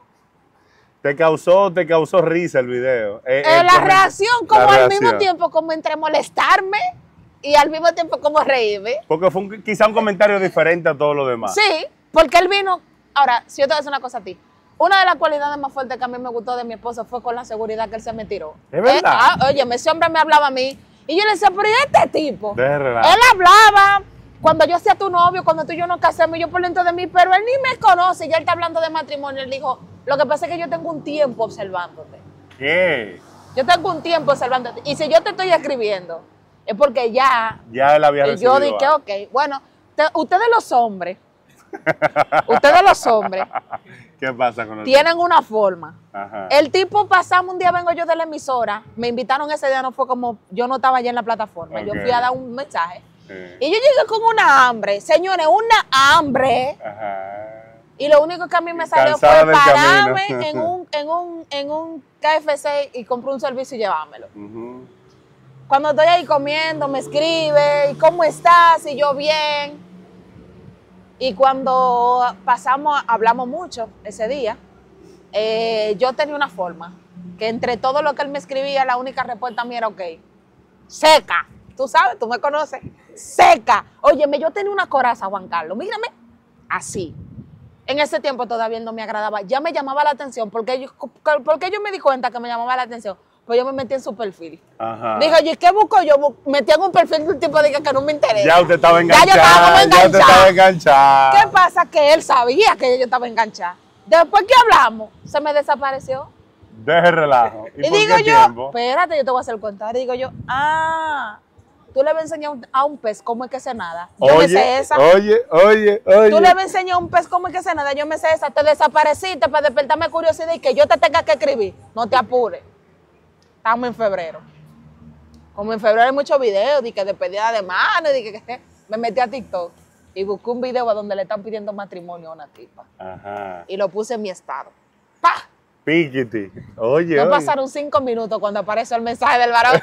Te causó, te causó risa el video. Eh, eh, eh, la reacción, como la al reacción. mismo tiempo, como entre molestarme y al mismo tiempo como reírme. Porque fue un, quizá un comentario diferente a todo lo demás. Sí, porque él vino... Ahora, si yo te voy a decir una cosa a ti. Una de las cualidades más fuertes que a mí me gustó de mi esposo fue con la seguridad que él se me tiró. ¿Es verdad? Eh, ah, oye, ese hombre me hablaba a mí y yo le decía, pero ¿y este tipo? De relajo. Él hablaba cuando yo hacía tu novio, cuando tú y yo nos casamos, y yo por dentro de mí, pero él ni me conoce, ya él está hablando de matrimonio. Él dijo, lo que pasa es que yo tengo un tiempo observándote. ¿Qué? Yo tengo un tiempo observándote. Y si yo te estoy escribiendo, es porque ya... Ya él había y recibido. yo dije, ok, bueno, te, ustedes los hombres, ustedes los hombres, ¿Qué pasa con el tienen una forma. Ajá. El tipo, pasamos un día, vengo yo de la emisora, me invitaron ese día, no fue como, yo no estaba allá en la plataforma, Ok. yo fui a dar un mensaje. Sí. Y yo llegué con una hambre, señores, una hambre. Ajá. Y lo único que a mí me salió Cansada fue del pararme camino. en un, en, un, en un K F C y comprar un servicio y llevármelo. Uh-huh. Cuando estoy ahí comiendo, me escribe, ¿y cómo estás? Y yo bien. Y cuando pasamos, hablamos mucho ese día, eh, yo tenía una forma, que entre todo lo que él me escribía, la única respuesta mía era ok. Seca. Tú sabes, tú me conoces. Seca. Óyeme, yo tenía una coraza, Juan Carlos, mírame, así. En ese tiempo todavía él no me agradaba. Ya me llamaba la atención, porque yo, porque yo me di cuenta que me llamaba la atención. Pues yo me metí en su perfil. Ajá. Dijo, ¿y qué busco yo? Metí en un perfil de un tipo de que, que no me interesa. Ya usted estaba Ya enganchada. yo estaba como Ya usted enganchada. estaba enganchada. ¿Qué pasa? Que él sabía que yo estaba enganchada. Después que hablamos, se me desapareció. Deje relajo. ¿Y, Y, por digo qué yo, tiempo? espérate, yo te voy a hacer el contar. Digo yo, ah, tú le vas a enseñar a un, a un pez cómo es que se nada. Yo Oye, me sé esa. oye, oye, oye. Tú le vas a enseñar a un pez cómo es que se nada. Yo me sé esa. Te desapareciste para despertarme curiosidad y que yo te tenga que escribir. No te apures. Estamos en febrero. Como en febrero hay muchos videos de que despedida de mano, de que, que me metí a TikTok y busqué un video a donde le están pidiendo matrimonio a una tipa. Ajá. Y lo puse en mi estado. ¡Pah! Piquiti. Oye, No oye. pasaron cinco minutos cuando apareció el mensaje del varón.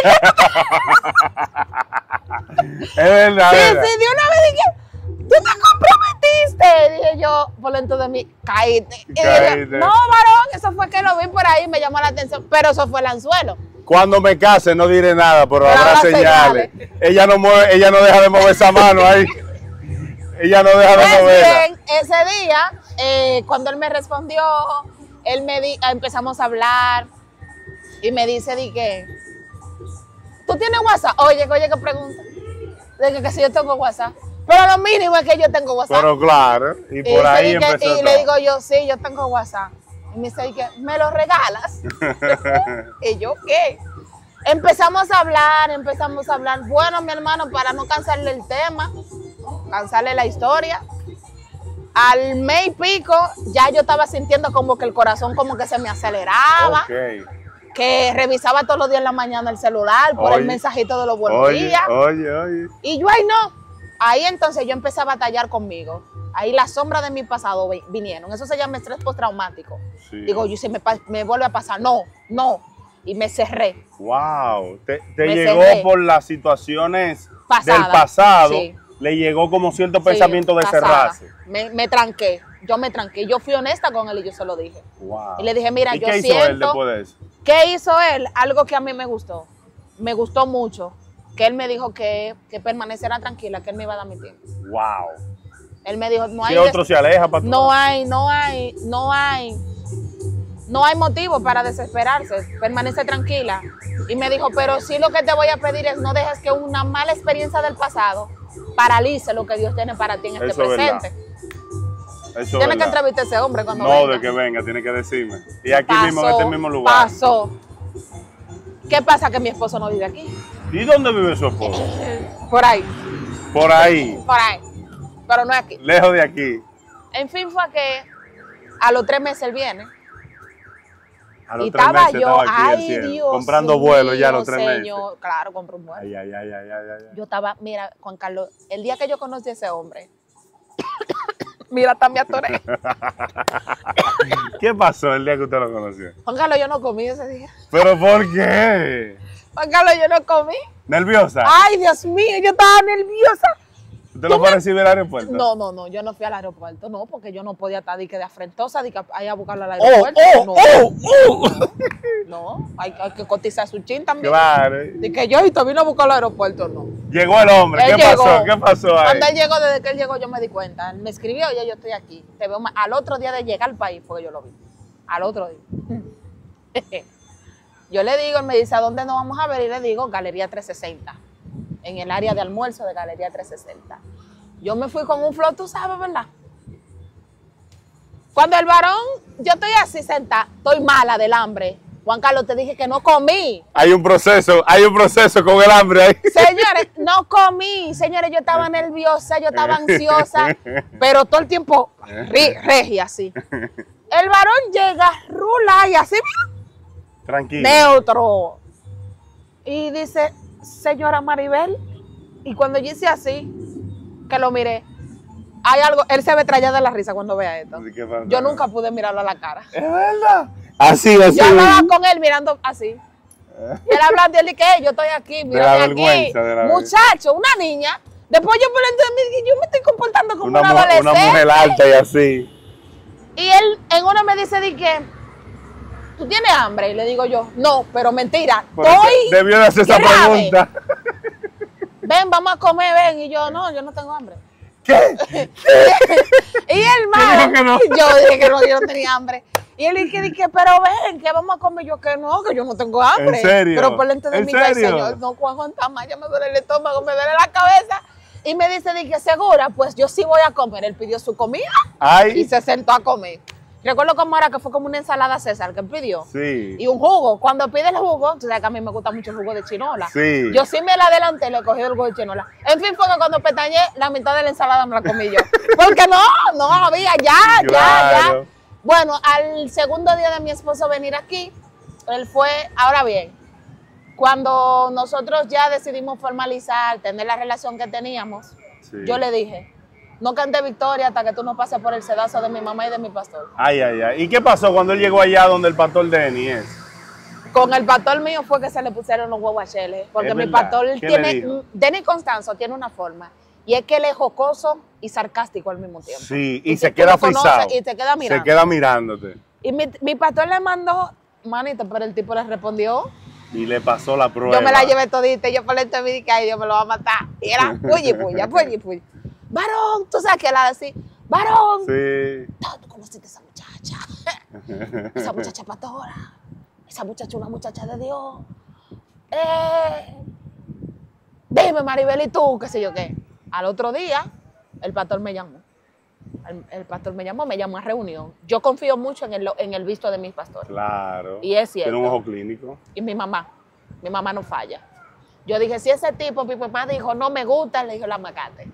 Es verdad, Sí, es verdad. sí, de una vez dije, tú te comprometiste. Dije yo, por dentro de mí, caíste. Y dije, Caíste. no, varón, eso fue que lo vi por ahí, me llamó la atención. Pero eso fue el anzuelo. Cuando me case no diré nada, pero, Pero habrá habrá señales. Ella no mueve, ella no deja de mover esa mano ahí. Ella no deja de Pues moverla. bien, ese día, eh, cuando él me respondió, él me di, empezamos a hablar y me dice, di que, ¿tú tienes WhatsApp? Oye, oye, ¿qué pregunta? De que, que si yo tengo WhatsApp. Pero lo mínimo es que yo tengo WhatsApp. Pero claro, y Y por dice, ahí di que- empezó Y todo. le digo yo, sí, yo tengo WhatsApp. Y me dice, di que, ¿me lo regalas? Y yo, ¿qué? Empezamos a hablar, empezamos a hablar. Bueno, mi hermano, para no cansarle el tema, cansarle la historia, al mes y pico ya yo estaba sintiendo como que el corazón como que se me aceleraba, Ok. que revisaba todos los días en la mañana el celular por el Oye, mensajito de los buenos Oye, días. oye, oye. Y yo ahí no. Ahí entonces yo empecé a batallar conmigo. Ahí las sombras de mi pasado vi- vinieron. Eso se llama estrés postraumático. Sí. Digo, yo si me, pa- me vuelve a pasar, no, no. Y me cerré. Wow. Te, te Me llegó cerré. por las situaciones Pasada, del pasado. sí. Le llegó como cierto Sí, pensamiento de pasada. cerrarse. Me, me tranqué. Yo me tranqué. Yo fui honesta con él y yo se lo dije. Wow. Y le dije, mira, ¿Y yo qué hizo siento... él después de eso? ¿Qué hizo él? Algo que a mí me gustó. Me gustó mucho. Que él me dijo que, que permaneciera tranquila, que él me iba a dar mi tiempo. Wow. Él me dijo, no hay... Si otro se aleja para No hay, no hay, no hay, no hay motivo para desesperarse, permanece tranquila. Y me dijo, pero sí lo que te voy a pedir es no dejes que una mala experiencia del pasado paralice lo que Dios tiene para ti en este Eso es presente. Eso Tienes que entrevistar a ese hombre cuando no, venga. No, de que venga, tiene que decirme. Y aquí pasó, mismo, en este mismo lugar. Pasó. ¿Qué pasa? Que mi esposo no vive aquí. ¿Y dónde vive su esposo? Por ahí. Por ahí. Por ahí. Pero no es aquí. Lejos de aquí. En fin, fue que a los tres meses él viene. A los y tres estaba meses yo, estaba aquí ay el Dios comprando mío, vuelos ya a los tres señor. meses. Claro, compré un vuelo. Ay, ay, ay, ay, ay, ay. Yo estaba, mira, Juan Carlos, el día que yo conocí a ese hombre, mira, también atoré. ¿Qué pasó el día que usted lo conoció? Juan Carlos, yo no comí ese día. ¿Pero por qué? Juan Carlos, yo no comí. ¿Nerviosa? Ay, Dios mío, yo estaba nerviosa. ¿Usted lo fue a recibir al aeropuerto? No, no, no, yo no fui al aeropuerto, no, porque yo no podía estar de que de afrentosa, de que ahí a buscarlo al ¡Oh, aeropuerto. oh, no, oh, oh! no, hay, hay que cotizar su chin también. Claro. De que yo y te vino a buscar al aeropuerto, no. Llegó el hombre, Él ¿qué llegó. pasó? ¿Qué pasó ahí? Cuando él llegó, desde que él llegó, yo me di cuenta. Él me escribió, ya yo estoy aquí. Te veo más. Al otro día de llegar al país, porque yo lo vi. Al otro día. Yo le digo, él me dice, ¿a dónde nos vamos a ver? Y le digo, Galería trescientos sesenta. En el área de almuerzo de Galería trescientos sesenta. Yo me fui con un flow, tú sabes, ¿verdad? Cuando el varón, yo estoy así sentada, estoy mala del hambre. Juan Carlos, te dije que no comí. Hay un proceso, hay un proceso con el hambre ahí. Señores, no comí. Señores, yo estaba nerviosa, yo estaba ansiosa, pero todo el tiempo re, regia así. El varón llega, rula y así, mira. Tranquilo. Neutro. Y dice, señora Maribel. Y cuando yo hice así, que lo miré, hay algo, él se ve trayado de la risa cuando vea esto. Yo nunca pude mirarlo a la cara. Es verdad. Así, así. Yo hablaba con él mirando así. Y él hablando, él dije, yo estoy aquí, mírame aquí. Muchacho, una niña. Después yo por dentro de mí, yo me estoy comportando como una, una adolescente. Una mujer alta y así. Y él en uno me dice, di que, ¿tú tienes hambre? Y le digo yo, no, pero mentira. Estoy debió de hacer esa grave. pregunta. Ven, vamos a comer, ven. Y yo, no, yo no tengo hambre. ¿Qué? Y él, malo, que no? yo dije que no, yo no tenía hambre. Y él dije, dije, pero ven, que vamos a comer. Yo que no, que yo no tengo hambre. ¿En serio? Pero por dentro de ¿En mi serio? cabeza, señor, no puedo aguantar más, ya me duele el estómago, me duele la cabeza. Y me dice, dije, segura, pues yo sí voy a comer. Él pidió su comida. Ay. Y se sentó a comer. Recuerdo cómo era, que fue como una ensalada César que él pidió. Sí. Y un jugo. Cuando pide el jugo, tú sabes que a mí me gusta mucho el jugo de chinola. Sí. Yo sí me la adelanté, le cogí el jugo de chinola. En fin, fue que cuando pestañé, la mitad de la ensalada me la comí yo. Porque no, no había, ya, Claro. ya, ya. Bueno, al segundo día de mi esposo venir aquí, él fue, ahora bien, cuando nosotros ya decidimos formalizar, tener la relación que teníamos, Sí. yo le dije, no cante victoria hasta que tú no pases por el sedazo de mi mamá y de mi pastor. Ay, ay, ay. ¿Y qué pasó cuando él llegó allá donde el pastor Denny es? Con el pastor mío fue que se le pusieron los huevos a Chele, porque ¿Es mi verdad? pastor ¿Qué le tiene, dijo? Denny Constanzo tiene una forma, y es que él es jocoso y sarcástico al mismo tiempo. Sí, y, Y se tú queda lo conoces frisado. y te queda mirando. Se queda mirándote. Y mi, mi pastor le mandó, manito, pero el tipo le respondió. Y le pasó la prueba. Yo me la llevé todita, yo por dentro de mí dije, ay, Dios me lo va a matar. Y era puya, puya, puya, puya. Varón, tú sabes que él era así, varón. Sí. No, tú conociste a esa muchacha. Esa muchacha pastora. Esa muchacha es una muchacha de Dios. Eh, dime, Maribel, ¿y tú? ¿Qué sé yo qué? Al otro día, el pastor me llamó. El, el pastor me llamó, me llamó a reunión. Yo confío mucho en el, en el visto de mis pastores. Claro. Y es cierto. Tiene un ojo clínico. Y mi mamá, mi mamá no falla. Yo dije, si ese tipo, mi papá dijo, no me gusta, le dije, la macate.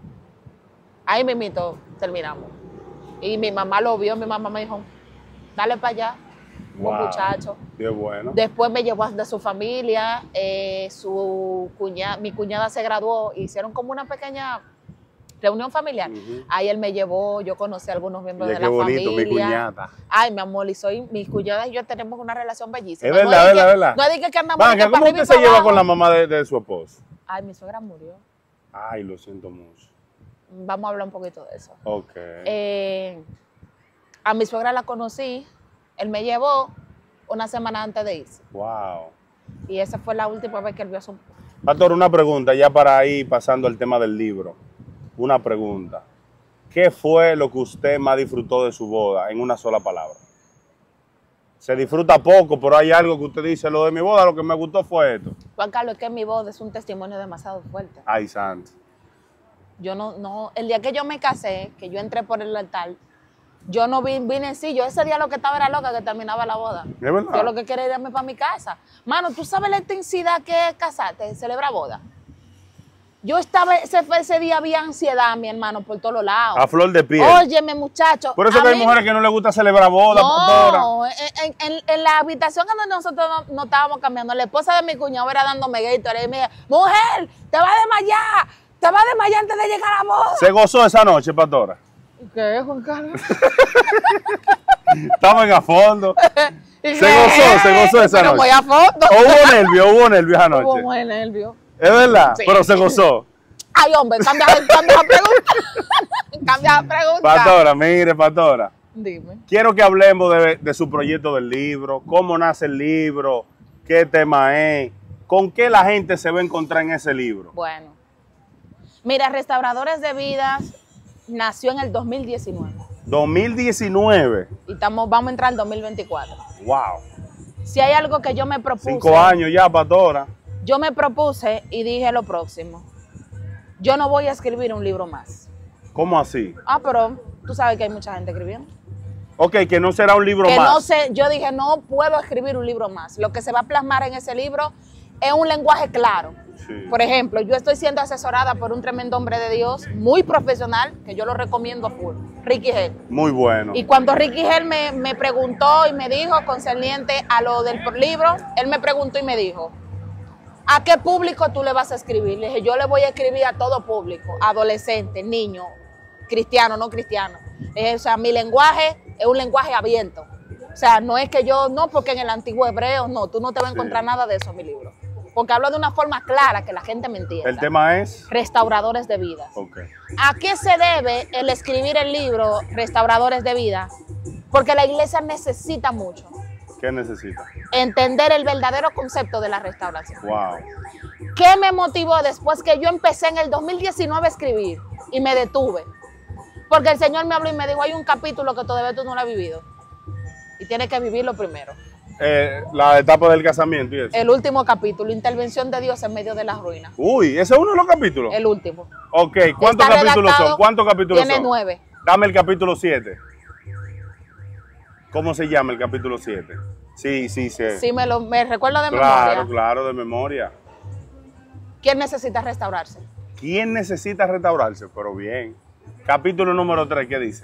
Ahí mismito terminamos. Y mi mamá lo vio, mi mamá me dijo, dale para allá, Wow. un muchacho. Qué bueno. Después me llevó de su familia, eh, su cuñada, mi cuñada se graduó, hicieron como una pequeña reunión familiar. Uh-huh. Ahí él me llevó, yo conocí a algunos miembros Mira, de la qué bonito, familia. mi cuñada. Ay, mi amor, y soy, mis cuñadas y yo tenemos una relación bellísima. Es verdad, no es que, verdad, es verdad. No es de que andamos Vanga, de que ¿cómo para arriba y usted se para lleva abajo. con la mamá de, de su esposo? Ay, mi suegra murió. Ay, lo siento mucho. Vamos a hablar un poquito de eso. Ok. Eh, a mi suegra la conocí, él me llevó una semana antes de irse. Wow. Y esa fue la última vez que él vio a su... Pastor, una pregunta, ya para ir pasando al tema del libro. Una pregunta. ¿Qué fue lo que usted más disfrutó de su boda en una sola palabra? Se disfruta poco, pero hay algo que usted dice, lo de mi boda, lo que me gustó fue esto. Juan Carlos, es que mi boda es un testimonio demasiado fuerte. Ay, santo. Yo no, no, el día que yo me casé, que yo entré por el altar, yo no vine, vine en sí, yo ese día lo que estaba era loca que terminaba la boda. ¿Es verdad? Yo lo que quería era irme para mi casa. Mano, ¿tú sabes la intensidad que es casarte, celebrar boda? Yo estaba, ese, ese día había ansiedad, mi hermano, por todos los lados. A flor de piel. Óyeme, muchacho. Por eso que hay mí, mujeres que no les gusta celebrar bodas. No, en, en, en la habitación donde nosotros nos no estábamos cambiando, la esposa de mi cuñado era dándome Gatorade y me decía, mujer, te vas a desmayar, te vas a desmayar antes de llegar a la boda. ¿Se gozó esa noche, pastora? ¿Qué, Juan Carlos? Estamos en a fondo. Se gozó, se gozó esa Pero noche. voy a fondo. ¿O hubo nervio, hubo nervio esa noche? Hubo muy nervio. ¿Es verdad? Sí. Pero se gozó. Ay, hombre, cambia, cambia la pregunta. Cambia la pregunta. Pastora, mire, pastora. Dime. Quiero que hablemos de, de su proyecto del libro, cómo nace el libro, qué tema es, con qué la gente se va a encontrar en ese libro. Bueno, mira, Restauradores de Vidas nació en el dos mil diecinueve. dos mil diecinueve. Y estamos, vamos a entrar al dos mil veinticuatro. Wow. Si hay algo que yo me propuse. Cinco años ya, pastora. Yo me propuse y dije lo próximo. Yo no voy a escribir un libro más. ¿Cómo así? Ah, pero tú sabes que hay mucha gente escribiendo. Ok, que no será un libro que más. no sé, yo dije, no puedo escribir un libro más. Lo que se va a plasmar en ese libro es un lenguaje claro. Sí. Por ejemplo, yo estoy siendo asesorada por un tremendo hombre de Dios, muy profesional, que yo lo recomiendo a full, Ricky Hell. Muy bueno. Y cuando Ricky Hell me, me preguntó y me dijo, concerniente a lo del libro, él me preguntó y me dijo, ¿a qué público tú le vas a escribir? Le dije, yo le voy a escribir a todo público, adolescente, niño, cristiano, no cristiano. O sea, mi lenguaje es un lenguaje abierto. O sea, no es que yo, no, porque en el antiguo hebreo, no, tú no te vas a encontrar sí. nada de eso en mi libro. Porque hablo de una forma clara que la gente me entienda. ¿El tema es? Restauradores de vidas. Okay. ¿A qué se debe el escribir el libro Restauradores de Vidas? Porque la iglesia necesita mucho. ¿Qué necesita? Entender el verdadero concepto de la restauración. Wow. ¿Qué me motivó después que yo empecé en el dos mil diecinueve a escribir y me detuve? Porque el Señor me habló y me dijo, hay un capítulo que todavía tú no lo has vivido y tienes que vivirlo primero. Eh, la etapa del casamiento y eso. El último capítulo, intervención de Dios en medio de las ruinas. Uy, ¿ese es uno de los capítulos? El último. Ok, ¿cuántos Está capítulos son? ¿Cuántos capítulos tiene son? Tiene nueve. Dame el capítulo siete. ¿Cómo se llama el capítulo siete? Sí, sí, sí. Sí, me, lo, me recuerdo de claro, memoria. Claro, claro, de memoria. ¿Quién necesita restaurarse? ¿Quién necesita restaurarse? Pero bien. Capítulo número tres, ¿qué dice?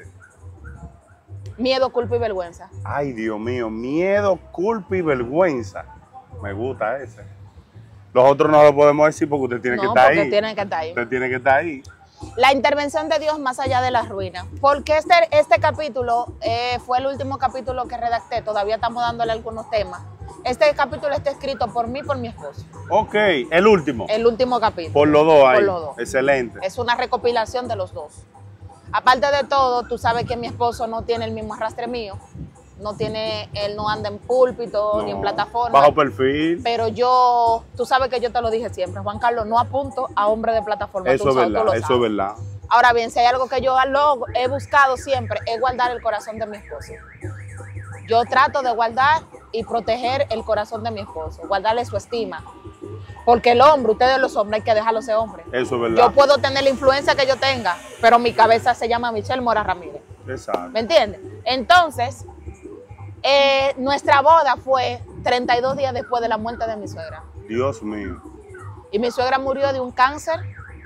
Miedo, culpa y vergüenza. Ay, Dios mío, miedo, culpa y vergüenza. Me gusta ese. Los otros no lo podemos decir porque usted tiene no, que estar porque ahí. tiene que estar ahí. Usted tiene que estar ahí. La intervención de Dios más allá de las ruinas. Porque este, este capítulo eh, fue el último capítulo que redacté. Todavía estamos dándole algunos temas. Este capítulo está escrito por mí y por mi esposo. Ok, el último. El último capítulo. Por los dos ahí. Por los dos. Excelente. Es una recopilación de los dos. Aparte de todo, tú sabes que mi esposo no tiene el mismo arrastre mío. No tiene, él no anda en púlpito no, ni en plataforma. Bajo perfil. Pero yo, tú sabes que yo te lo dije siempre, Juan Carlos, no apunto a hombre de plataforma. Eso tú es sabes, verdad, tú lo eso sabes. es verdad. Ahora bien, si hay algo que yo lo he buscado siempre, es guardar el corazón de mi esposo. Yo trato de guardar y proteger el corazón de mi esposo, guardarle su estima. Porque el hombre, ustedes los hombres, hay que dejarlo ser hombre. Eso es verdad. Yo puedo tener la influencia que yo tenga, pero mi cabeza se llama Michelle Mora Ramírez. Exacto. ¿Me entiendes? Entonces, eh, nuestra boda fue treinta y dos días después de la muerte de mi suegra. Dios mío. Y mi suegra murió de un cáncer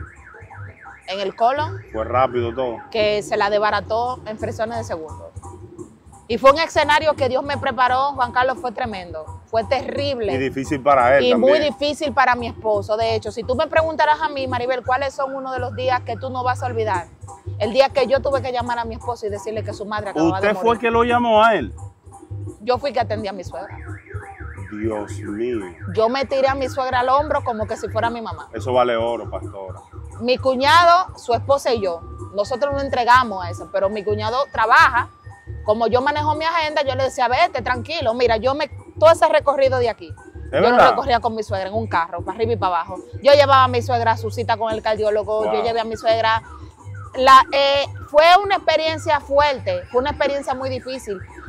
en el colon. Fue rápido todo. Que se la desbarató en fracciones de segundos. Y fue un escenario que Dios me preparó, Juan Carlos, fue tremendo. Fue terrible. Y difícil para él Y también. muy difícil para mi esposo. De hecho, si tú me preguntarás a mí, Maribel, ¿cuáles son uno de los días que tú no vas a olvidar? El día que yo tuve que llamar a mi esposo y decirle que su madre acababa de ¿Usted morir. fue el que lo llamó a él? Yo fui que atendí a mi suegra. Dios mío. Yo me tiré a mi suegra al hombro como que si fuera mi mamá. Eso vale oro, pastora. Mi cuñado, su esposa y yo, nosotros nos entregamos a eso, pero mi cuñado trabaja. Como yo manejo mi agenda, yo le decía, vete, tranquilo, mira, yo me, todo ese recorrido de aquí, yo verdad? lo recorría con mi suegra en un carro, para arriba y para abajo. Yo llevaba a mi suegra a su cita con el cardiólogo, wow. Yo llevé a mi suegra. La, eh, fue una experiencia fuerte, fue una experiencia muy difícil,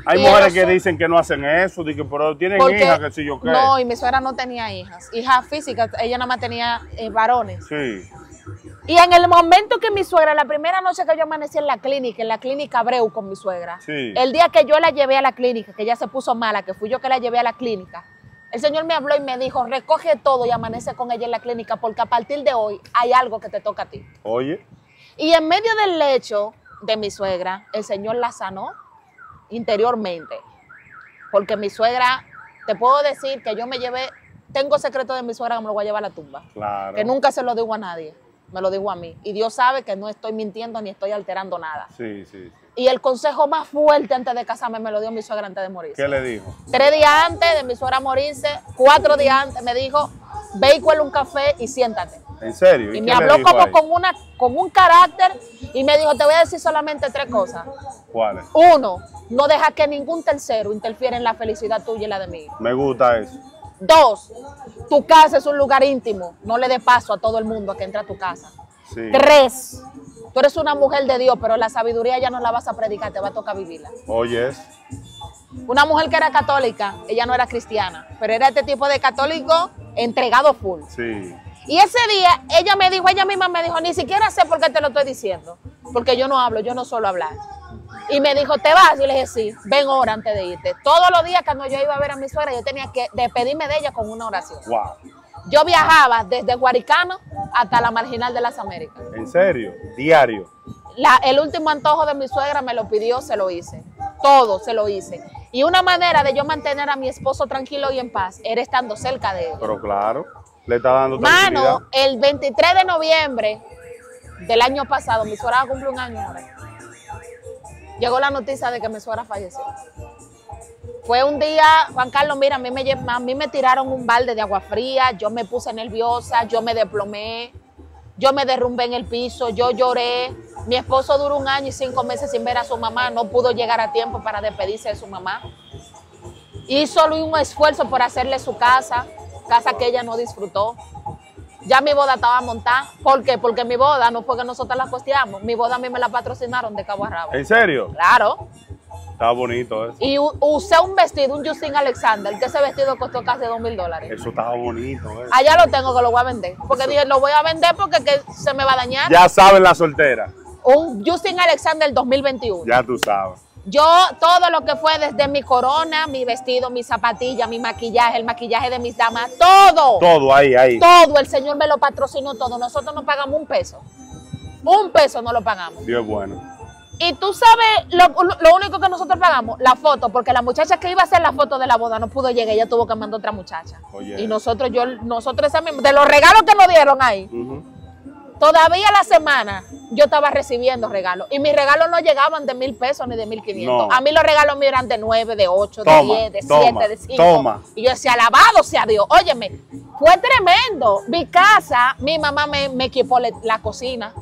Hay y mujeres que dicen que no hacen eso, que, pero tienen porque, hijas, que si yo qué. No, y mi suegra no tenía hijas. Hijas físicas, ella nada más tenía eh, varones. Sí. Y en el momento que mi suegra, la primera noche que yo amanecí en la clínica, en la clínica Abreu con mi suegra, sí. el día que yo la llevé a la clínica, que ella se puso mala, que fui yo que la llevé a la clínica, el Señor me habló y me dijo, recoge todo y amanece con ella en la clínica, porque a partir de hoy hay algo que te toca a ti. Oye. Y en medio del lecho de mi suegra, el Señor la sanó interiormente. Porque mi suegra, te puedo decir que yo me llevé, tengo secreto de mi suegra que me lo voy a llevar a la tumba. Claro. Que nunca se lo digo a nadie, me lo digo a mí. Y Dios sabe que no estoy mintiendo ni estoy alterando nada. Sí, sí, sí. Y el consejo más fuerte antes de casarme me lo dio mi suegra antes de morirse. ¿Qué le dijo? Tres días antes de mi suegra morirse, cuatro días antes, me dijo, ve y cuela un café y siéntate. ¿En serio? Y, y me habló como con, una, con un carácter y me dijo, te voy a decir solamente tres cosas. ¿Cuáles? Uno, no deja que ningún tercero interfiera en la felicidad tuya y la de mí. Me gusta eso. Dos, tu casa es un lugar íntimo. No le dé paso a todo el mundo a que entre a tu casa. Sí. Tres, tú eres una mujer de Dios, pero la sabiduría ya no la vas a predicar, te va a tocar vivirla. Oyes. Una mujer que era católica, ella no era cristiana, pero era este tipo de católico entregado full. Sí. Y ese día ella me dijo, ella misma me dijo, ni siquiera sé por qué te lo estoy diciendo, porque yo no hablo, yo no suelo hablar. Y me dijo, ¿te vas? Y le dije, sí, ven hora antes de irte. Todos los días cuando yo iba a ver a mi suegra, yo tenía que despedirme de ella con una oración. Wow. Yo viajaba desde Guaricano hasta la Marginal de las Américas. ¿En serio? ¿Diario? La, el último antojo de mi suegra me lo pidió, se lo hice. Todo se lo hice. Y una manera de yo mantener a mi esposo tranquilo y en paz era estando cerca de él. Pero claro, le está dando tranquilidad. Mano, el veintitrés de noviembre del año pasado, mi suegra cumple un año ahora, llegó la noticia de que mi suegra falleció. Fue un día, Juan Carlos, mira, a mí, me, a mí me tiraron un balde de agua fría, yo me puse nerviosa, yo me desplomé, yo me derrumbé en el piso, yo lloré. Mi esposo duró un año y cinco meses sin ver a su mamá, no pudo llegar a tiempo para despedirse de su mamá. Hizo un esfuerzo por hacerle su casa, casa que ella no disfrutó. Ya mi boda estaba montada. ¿Por qué? Porque mi boda no fue que nosotros la costeamos. Mi boda a mí me la patrocinaron de cabo a rabo. ¿En serio? Claro. Estaba bonito eso. Y usé un vestido, un Justin Alexander, que ese vestido costó casi dos mil dólares. Eso estaba bonito. Eso. Allá lo tengo, que lo voy a vender. Porque eso. Dije, lo voy a vender porque que se me va a dañar. Ya saben la soltera. Un Justin Alexander dos mil veintiuno. Ya tú sabes. Yo, todo lo que fue desde mi corona, mi vestido, mi zapatilla, mi maquillaje, el maquillaje de mis damas, todo. Todo ahí, ahí. Todo, el Señor me lo patrocinó todo. Nosotros no pagamos un peso. Un peso no lo pagamos. Dios es bueno. Y tú sabes, lo, lo único que nosotros pagamos, la foto, porque la muchacha que iba a hacer la foto de la boda no pudo llegar, ella tuvo que mandar otra muchacha. Oye. Y nosotros, yo, nosotros, de los regalos que nos dieron ahí, uh-huh. Todavía la semana yo estaba recibiendo regalos. Y mis regalos no llegaban de mil pesos ni de mil quinientos. No. A mí los regalos míos eran de nueve, de ocho, de diez, de siete, de cinco. Toma. Y yo decía, alabado sea Dios. Óyeme, fue tremendo. Mi casa, mi mamá me, me equipó le, la cocina.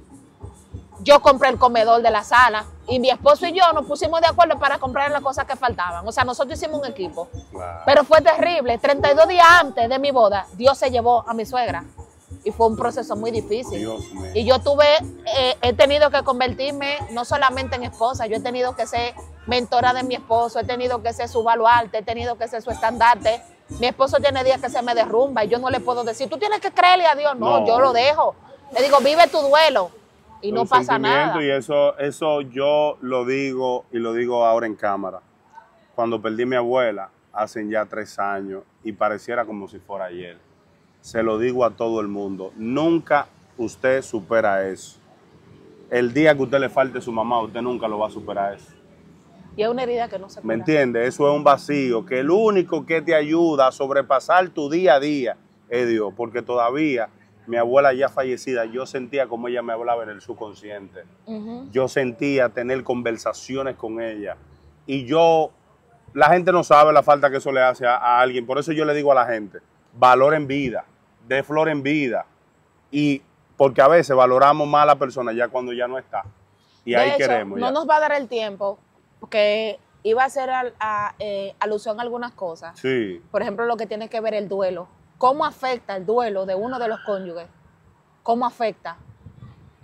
Yo compré el comedor de la sala. Y mi esposo y yo nos pusimos de acuerdo para comprar las cosas que faltaban. O sea, nosotros hicimos un equipo. Claro. Pero fue terrible. treinta y dos días antes de mi boda, Dios se llevó a mi suegra. Y fue un proceso muy difícil. Dios mío. Y yo tuve, eh, he tenido que convertirme no solamente en esposa, yo he tenido que ser mentora de mi esposo, he tenido que ser su baluarte, he tenido que ser su estandarte. Mi esposo tiene días que se me derrumba y yo no le puedo decir, tú tienes que creerle a Dios. No, no. Yo lo dejo. Le digo, vive tu duelo y no pasa nada. Y eso, eso yo lo digo y lo digo ahora en cámara. Cuando perdí a mi abuela, hace ya tres años, y pareciera como si fuera ayer. Se lo digo a todo el mundo, nunca usted supera eso. El día que usted le falte a su mamá, usted nunca lo va a superar eso. Y es una herida que no se cura. ¿Me entiende? Eso es un vacío, que el único que te ayuda a sobrepasar tu día a día es Dios, porque todavía mi abuela ya fallecida, yo sentía como ella me hablaba en el subconsciente. Uh-huh. Yo sentía tener conversaciones con ella. Y yo, la gente no sabe la falta que eso le hace a, a alguien, por eso yo le digo a la gente, valoren vida. De flor en vida, y porque a veces valoramos más a la persona ya cuando ya no está, y de ahí hecho, queremos. No ya. nos va a dar el tiempo, porque iba a hacer a, a, eh, alusión a algunas cosas. Sí. Por ejemplo, lo que tiene que ver el duelo. ¿Cómo afecta el duelo de uno de los cónyuges? ¿Cómo afecta?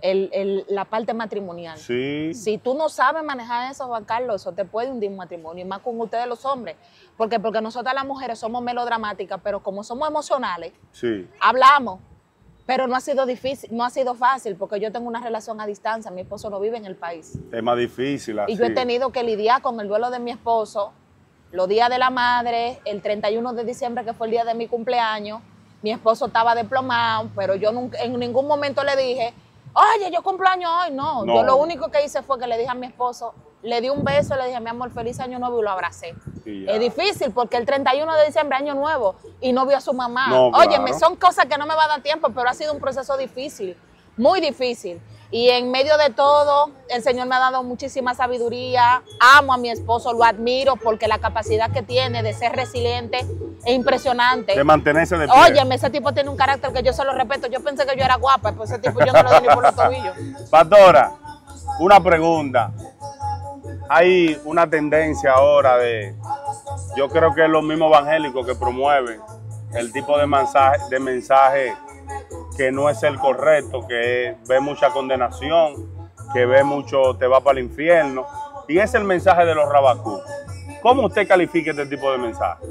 el, el, la parte matrimonial. Sí. Si tú no sabes manejar eso, Juan Carlos, eso te puede hundir un matrimonio, y más con ustedes los hombres. Porque, porque nosotras las mujeres somos melodramáticas, pero como somos emocionales, sí. hablamos. Pero no ha sido difícil, no ha sido fácil, porque yo tengo una relación a distancia, mi esposo no vive en el país. Es más difícil así. Y yo he tenido que lidiar con el duelo de mi esposo, los días de la madre, el treinta y uno de diciembre, que fue el día de mi cumpleaños. Mi esposo estaba desplomado, pero yo nunca, en ningún momento le dije, oye, yo cumpleaños hoy. No, no, yo lo único que hice fue que le dije a mi esposo, le di un beso, le dije, mi amor, feliz año nuevo, y lo abracé. Es difícil porque el treinta y uno de diciembre, año nuevo, y no vio a su mamá. No, Óyeme, claro. son cosas que no me va a dar tiempo, pero ha sido un proceso difícil, muy difícil. Y en medio de todo, el Señor me ha dado muchísima sabiduría. Amo a mi esposo, lo admiro porque la capacidad que tiene de ser resiliente es impresionante. De mantenerse de pie. Óyeme, ese tipo tiene un carácter que yo se lo respeto. Yo pensé que yo era guapa, pues ese tipo yo no lo di ni por los tobillos. Pastora, una pregunta. Hay una tendencia ahora de, yo creo que es los mismos evangélicos que promueven el tipo de mensaje, de mensaje que no es el correcto, que ve mucha condenación, que ve mucho te va para el infierno, y es el mensaje de los rabacú. ¿Cómo usted califica este tipo de mensaje?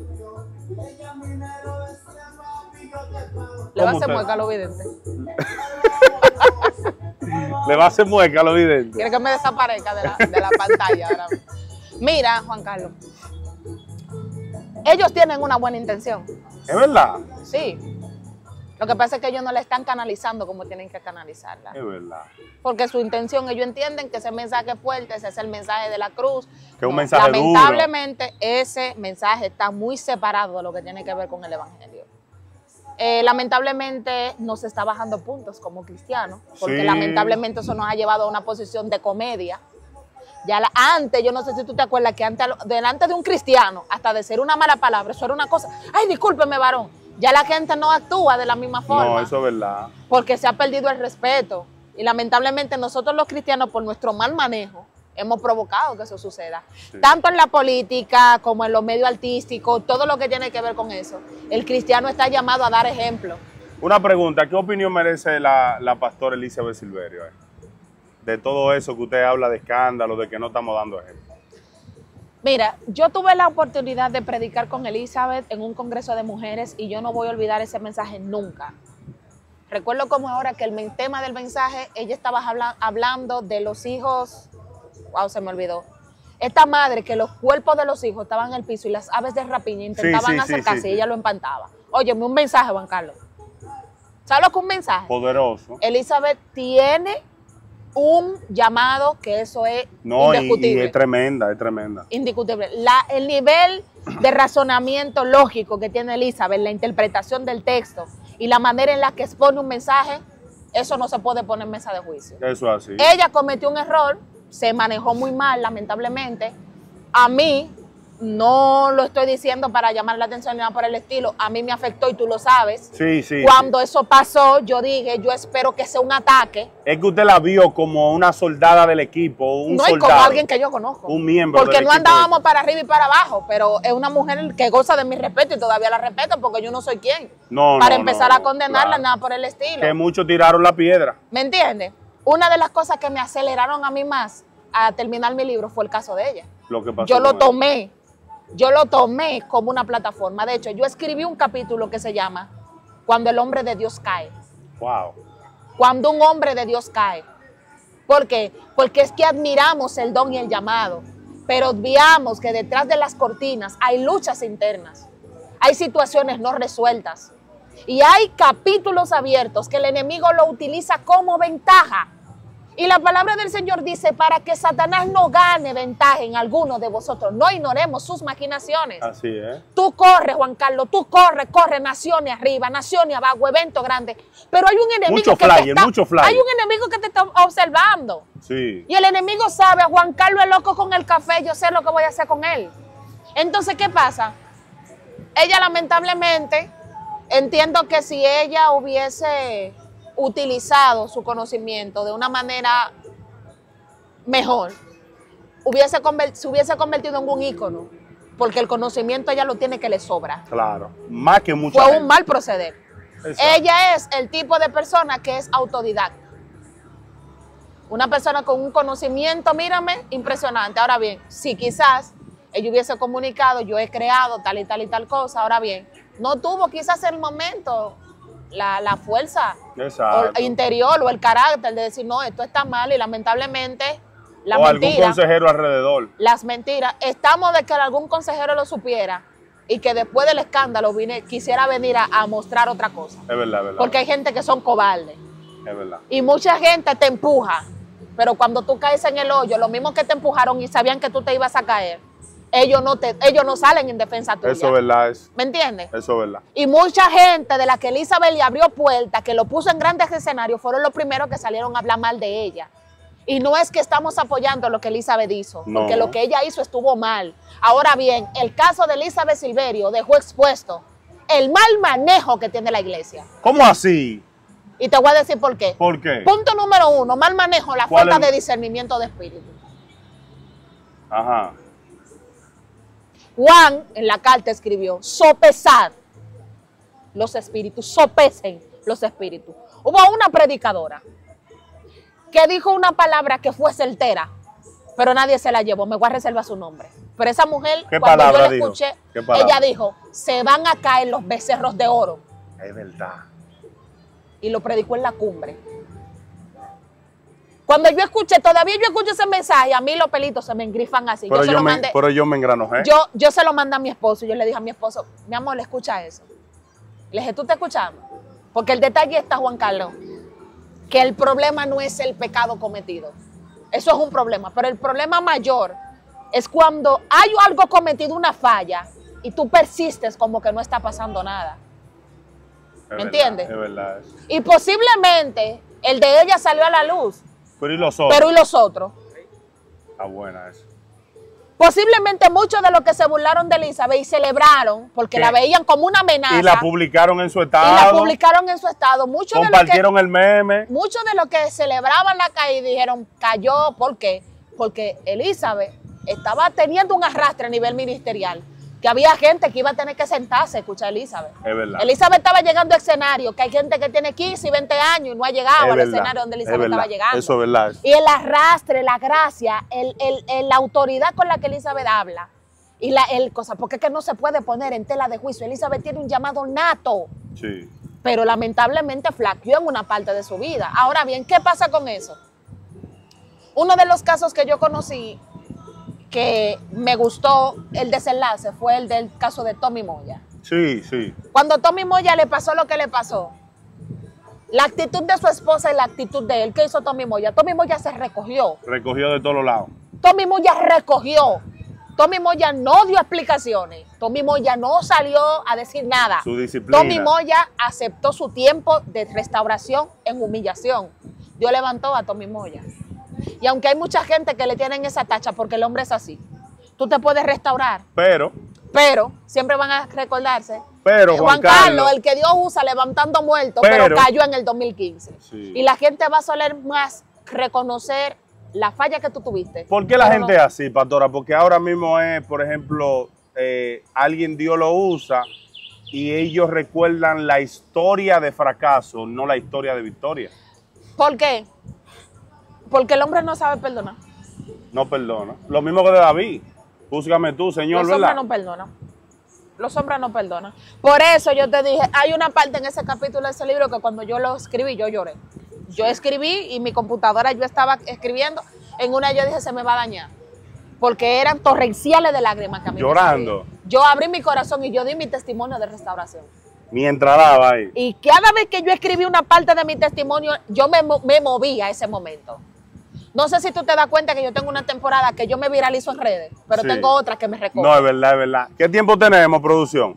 Le va a hacer mueca a los videntes. Le va a hacer mueca a los videntes. Quiere que me desaparezca de la, de la pantalla ahora mismo. Mira, Juan Carlos, ellos tienen una buena intención. ¿Es verdad? Sí. Lo que pasa es que ellos no la están canalizando como tienen que canalizarla. Es verdad. Porque su intención, ellos entienden que ese mensaje fuerte, ese es el mensaje de la cruz. Que es un no, mensaje lamentablemente, duro. Ese mensaje está muy separado de lo que tiene que ver con el evangelio. Eh, lamentablemente nos está bajando puntos como cristianos, porque sí. lamentablemente eso nos ha llevado a una posición de comedia. Ya la, antes, yo no sé si tú te acuerdas que antes, delante de un cristiano, hasta decir una mala palabra, eso era una cosa, ay, discúlpeme, varón, ya la gente no actúa de la misma forma. No, eso es verdad. Porque se ha perdido el respeto. Y lamentablemente nosotros los cristianos, por nuestro mal manejo, hemos provocado que eso suceda. Sí. Tanto en la política como en los medios artísticos, todo lo que tiene que ver con eso. El cristiano está llamado a dar ejemplo. Una pregunta, ¿qué opinión merece la, la pastora Elizabeth Silverio eh? de todo eso que usted habla de escándalo, de que no estamos dando ejemplo? Mira, yo tuve la oportunidad de predicar con Elizabeth en un congreso de mujeres y yo no voy a olvidar ese mensaje nunca. Recuerdo como ahora que el tema del mensaje, ella estaba habla, hablando de los hijos, wow, se me olvidó. Esta madre que los cuerpos de los hijos estaban en el piso y las aves de rapiña intentaban sí, sí, acercarse sí, sí, y ella sí. lo empantaba. Óyeme, un mensaje, Juan Carlos. ¿Sabes lo que es un mensaje? Poderoso. Elizabeth tiene un llamado que eso es no, indiscutible. Y, y es tremenda, es tremenda. Indiscutible. La, el nivel de razonamiento lógico que tiene Elizabeth, la interpretación del texto y la manera en la que expone un mensaje, eso no se puede poner en mesa de juicio. Eso es así. Ella cometió un error, se manejó muy mal, lamentablemente. A mí, no lo estoy diciendo para llamar la atención ni nada por el estilo, a mí me afectó y tú lo sabes. Sí, sí. Cuando sí. eso pasó, yo dije, yo espero que sea un ataque. Es que usted la vio como una soldada del equipo, un no, soldado. No, como alguien que yo conozco. Un miembro Porque del no equipo andábamos de... para arriba y para abajo, pero es una mujer que goza de mi respeto y todavía la respeto porque yo no soy quien. No, para no, empezar no, a condenarla, claro. nada por el estilo. Que muchos tiraron la piedra. ¿Me entiendes? Una de las cosas que me aceleraron a mí más a terminar mi libro fue el caso de ella. Lo que pasó yo lo ella. tomé. Yo lo tomé como una plataforma. De hecho, yo escribí un capítulo que se llama Cuando el hombre de Dios cae. Wow. Cuando un hombre de Dios cae. ¿Por qué? Porque es que admiramos el don y el llamado, pero obviamos que detrás de las cortinas hay luchas internas, hay situaciones no resueltas y hay capítulos abiertos que el enemigo lo utiliza como ventaja. Y la palabra del Señor dice, para que Satanás no gane ventaja en alguno de vosotros, no ignoremos sus maquinaciones. Así es. Tú corres, Juan Carlos, tú corres, corre, naciones arriba, naciones abajo, evento grande. Pero hay un enemigo mucho que flyer, te está, mucho flyer. hay un enemigo que te está observando. Sí. Y el enemigo sabe, Juan Carlos es loco con el café, yo sé lo que voy a hacer con él. Entonces, ¿qué pasa? Ella lamentablemente, entiendo que si ella hubiese utilizado su conocimiento de una manera mejor, hubiese se hubiese convertido en un ícono, porque el conocimiento ella lo tiene que le sobra. Claro, más que mucha Fue gente. un mal proceder. Exacto. Ella es el tipo de persona que es autodidacta. Una persona con un conocimiento, mírame, impresionante. Ahora bien, si quizás ella hubiese comunicado, yo he creado tal y tal y tal cosa, ahora bien, no tuvo quizás el momento, la, la fuerza o, interior o el carácter de decir, no, esto está mal y lamentablemente la o mentira, algún consejero alrededor. Las mentiras, estamos de que algún consejero lo supiera y que después del escándalo vine, quisiera venir a, a mostrar otra cosa. Es verdad, es verdad. Porque hay gente que son cobardes. Es verdad. Y mucha gente te empuja, pero cuando tú caes en el hoyo, los mismos que te empujaron y sabían que tú te ibas a caer, ellos no, te, ellos no salen en defensa tuya. Eso es verdad. Es, ¿Me entiendes? Eso es verdad. Y mucha gente de la que Elizabeth le abrió puertas, que lo puso en grandes escenarios, fueron los primeros que salieron a hablar mal de ella. Y no es que estamos apoyando lo que Elizabeth hizo, no. Porque lo que ella hizo estuvo mal. Ahora bien, el caso de Elizabeth Silverio dejó expuesto el mal manejo que tiene la iglesia. ¿Cómo así? Y te voy a decir por qué. ¿Por qué? Punto número uno, mal manejo, la falta es? de discernimiento de espíritu. Ajá. Juan en la carta escribió, sopesad los espíritus, sopesen los espíritus. Hubo una predicadora que dijo una palabra que fue certera, pero nadie se la llevó, me voy a reservar su nombre. Pero esa mujer, ¿Qué cuando yo la dijo? escuché, ella dijo, se van a caer los becerros de oro. Es verdad. Y lo predicó en la cumbre. Cuando yo escuché, todavía yo escucho ese mensaje, a mí los pelitos se me engrifan así. Pero, yo, se yo, lo me, mandé, pero yo me engranojé. Yo, yo se lo mandé a mi esposo y yo le dije a mi esposo, mi amor, le escucha eso. Le dije, ¿tú te escuchas? Porque el detalle está, Juan Carlos, que el problema no es el pecado cometido. Eso es un problema. Pero el problema mayor es cuando hay algo cometido, una falla, y tú persistes como que no está pasando nada. Es ¿Me verdad, entiendes? Es verdad. Y posiblemente el de ella salió a la luz. Pero ¿y los otros? Pero ¿y los otros? Está buena eso. Posiblemente muchos de los que se burlaron de Elizabeth y celebraron porque ¿Qué? La veían como una amenaza. Y la publicaron en su estado. Y la publicaron en su estado. Muchos compartieron de los que, el meme. Muchos de los que celebraban la caída dijeron, cayó. ¿Por qué? Porque Elizabeth estaba teniendo un arrastre a nivel ministerial. Que había gente que iba a tener que sentarse a escuchar a Elizabeth. Es verdad. Elizabeth estaba llegando a escenario, que hay gente que tiene quince y veinte años y no ha llegado es al verdad. escenario donde Elizabeth estaba llegando. Eso es verdad. Y el arrastre, la gracia, el, el, el, la autoridad con la que Elizabeth habla, y la el cosa, porque es que no se puede poner en tela de juicio. Elizabeth tiene un llamado nato, sí. Pero lamentablemente flaqueó en una parte de su vida. Ahora bien, ¿qué pasa con eso? Uno de los casos que yo conocí, que me gustó el desenlace, fue el del caso de Tommy Moya. Sí, sí. Cuando Tommy Moya le pasó lo que le pasó, la actitud de su esposa y la actitud de él, ¿qué hizo Tommy Moya? Tommy Moya se recogió. Recogió de todos los lados. Tommy Moya recogió. Tommy Moya no dio explicaciones. Tommy Moya no salió a decir nada. Su disciplina. Tommy Moya aceptó su tiempo de restauración en humillación. Dios levantó a Tommy Moya. Y aunque hay mucha gente que le tienen esa tacha porque el hombre es así, tú te puedes restaurar. Pero. Pero siempre van a recordarse. Pero, Juan, Juan Carlos, Carlos, el que Dios usa levantando muertos, pero, pero cayó en el dos mil quince. Sí. Y la gente va a soler más reconocer la falla que tú tuviste. ¿Por qué la pero gente no, es así, pastora? Porque ahora mismo es, por ejemplo, eh, alguien Dios lo usa y ellos recuerdan la historia de fracaso, no la historia de victoria. ¿Por qué? Porque el hombre no sabe perdonar. No perdona. Lo mismo que de David. Júzgame tú, Señor, Los ¿verdad? hombres no perdonan. Los hombres no perdonan. Por eso yo te dije, hay una parte en ese capítulo de ese libro que cuando yo lo escribí, yo lloré. Yo escribí y mi computadora, yo estaba escribiendo, en una yo dije, se me va a dañar. Porque eran torrenciales de lágrimas que a mí llorando. Me yo abrí mi corazón y yo di mi testimonio de restauración. Mientras daba ahí. Y cada vez que yo escribí una parte de mi testimonio, yo me, me moví a ese momento. No sé si tú te das cuenta que yo tengo una temporada que yo me viralizo en redes, pero sí. tengo otra que me recoge. No, es verdad, es verdad. ¿Qué tiempo tenemos, producción?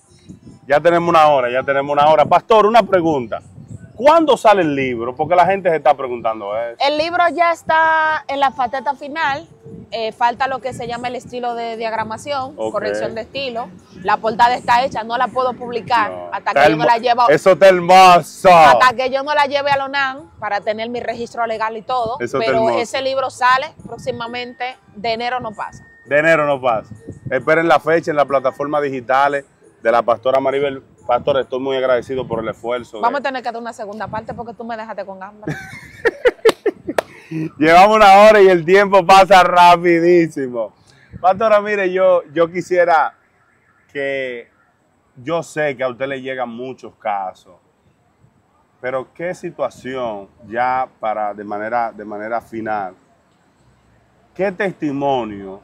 Ya tenemos una hora, ya tenemos una hora. Pastor, una pregunta. ¿Cuándo sale el libro? Porque la gente se está preguntando eso. El libro ya está en la faceta final. Eh, falta lo que se llama el estilo de diagramación, okay. Corrección de estilo. La portada está hecha, no la puedo publicar no, hasta que yo no la lleve. Eso está hermoso. Hasta que yo no la lleve a la UNAM para tener mi registro legal y todo. Eso pero ese libro sale próximamente, de enero no pasa. De enero no pasa. Esperen la fecha en las plataformas digitales de la pastora Maribel. Pastor, estoy muy agradecido por el esfuerzo. Vamos de... a tener que dar una segunda parte porque tú me dejaste con hambre. Llevamos una hora y el tiempo pasa rapidísimo. Pastora, mire, yo, yo quisiera que, yo sé que a usted le llegan muchos casos, pero qué situación, ya para de manera, de manera final, qué testimonio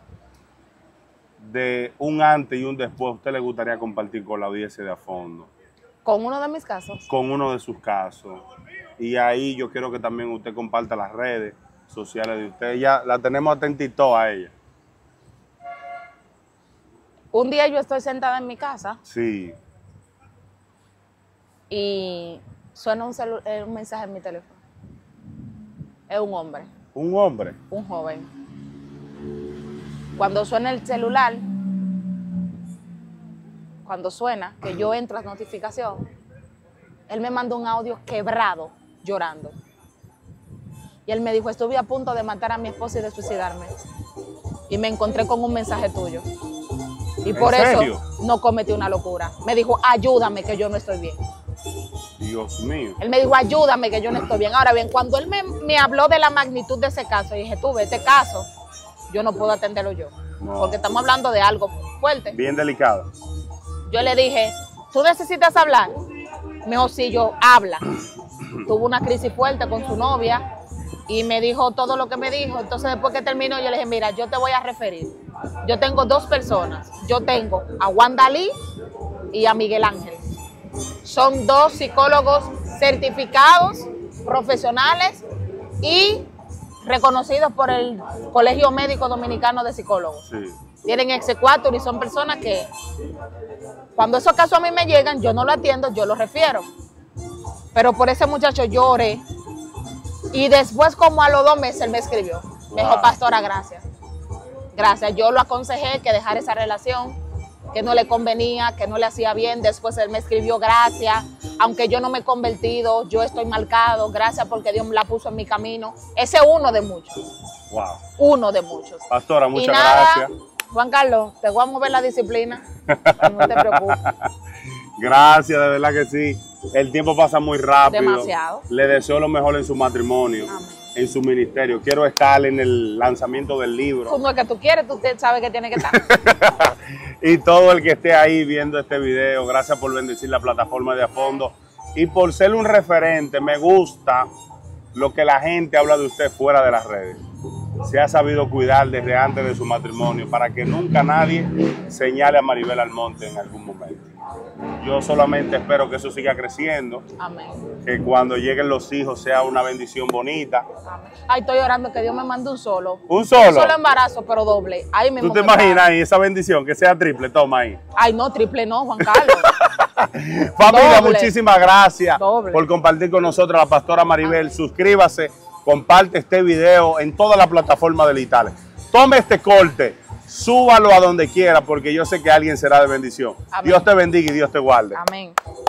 de un antes y un después usted le gustaría compartir con la audiencia de A Fondo. Con uno de mis casos. Con uno de sus casos. Y ahí yo quiero que también usted comparta las redes sociales de usted. Ya la tenemos atentito a ella. Un día yo estoy sentada en mi casa. Sí. Y suena un, un mensaje en mi teléfono. Es un hombre. ¿Un hombre? Un joven. Cuando suena el celular, cuando suena, que yo entro a notificación, él me mandó un audio quebrado, llorando. Y él me dijo, estuve a punto de matar a mi esposa y de suicidarme. Y me encontré con un mensaje tuyo. Y por eso no cometí una locura. Me dijo, ayúdame que yo no estoy bien. Dios mío. Él me dijo, ayúdame que yo no estoy bien. Ahora bien, cuando él me, me habló de la magnitud de ese caso, dije, tú, este caso, yo no puedo atenderlo yo. No. Porque estamos hablando de algo fuerte. Bien delicado. Yo le dije, ¿tú necesitas hablar? Me dijo, sí, yo, habla. Tuvo una crisis fuerte con su novia y me dijo todo lo que me dijo. Entonces, después que terminó, yo le dije, mira, yo te voy a referir. Yo tengo dos personas. Yo tengo a Wanda Lee y a Miguel Ángel. Son dos psicólogos certificados, profesionales y reconocidos por el Colegio Médico Dominicano de Psicólogos. Sí. Tienen exequatur y son personas que cuando esos casos a mí me llegan, yo no lo atiendo, yo lo refiero. Pero por ese muchacho lloré y después como a los dos meses él me escribió. Wow. Me dijo, pastora, gracias. Gracias. Yo lo aconsejé que dejara esa relación, que no le convenía, que no le hacía bien. Después él me escribió, gracias. Aunque yo no me he convertido, yo estoy marcado. Gracias porque Dios me la puso en mi camino. Ese es uno de muchos. Wow. Uno de muchos. Pastora, muchas y nada, gracias. Juan Carlos, te voy a mover la disciplina. No te preocupes. Gracias, de verdad que sí. El tiempo pasa muy rápido. Demasiado. Le deseo lo mejor en su matrimonio. Amén. En su ministerio. Quiero estar en el lanzamiento del libro. Tú no es que tú quieres, tú sabes que tiene que estar. Y todo el que esté ahí viendo este video, gracias por bendecir la plataforma de A Fondo y por ser un referente. Me gusta lo que la gente habla de usted fuera de las redes. Se ha sabido cuidar desde antes de su matrimonio para que nunca nadie señale a Maribel Almonte en algún momento. Yo solamente espero que eso siga creciendo. Amén. Que cuando lleguen los hijos sea una bendición bonita. Amén. Ay, estoy orando que Dios me mande un solo. ¿Un solo? Un solo embarazo, pero doble. Ahí mismo. ¿Tú te imaginas ahí esa bendición? Que sea triple, toma ahí. Ay, no, triple no, Juan Carlos. Familia, doble. Muchísimas gracias doble. Por compartir con nosotros a la pastora Maribel. Amén. Suscríbase, comparte este video en toda la plataforma de Litales. Tome este corte. Súbalo a donde quiera porque yo sé que alguien será de bendición. Amén. Dios te bendiga y Dios te guarde. Amén.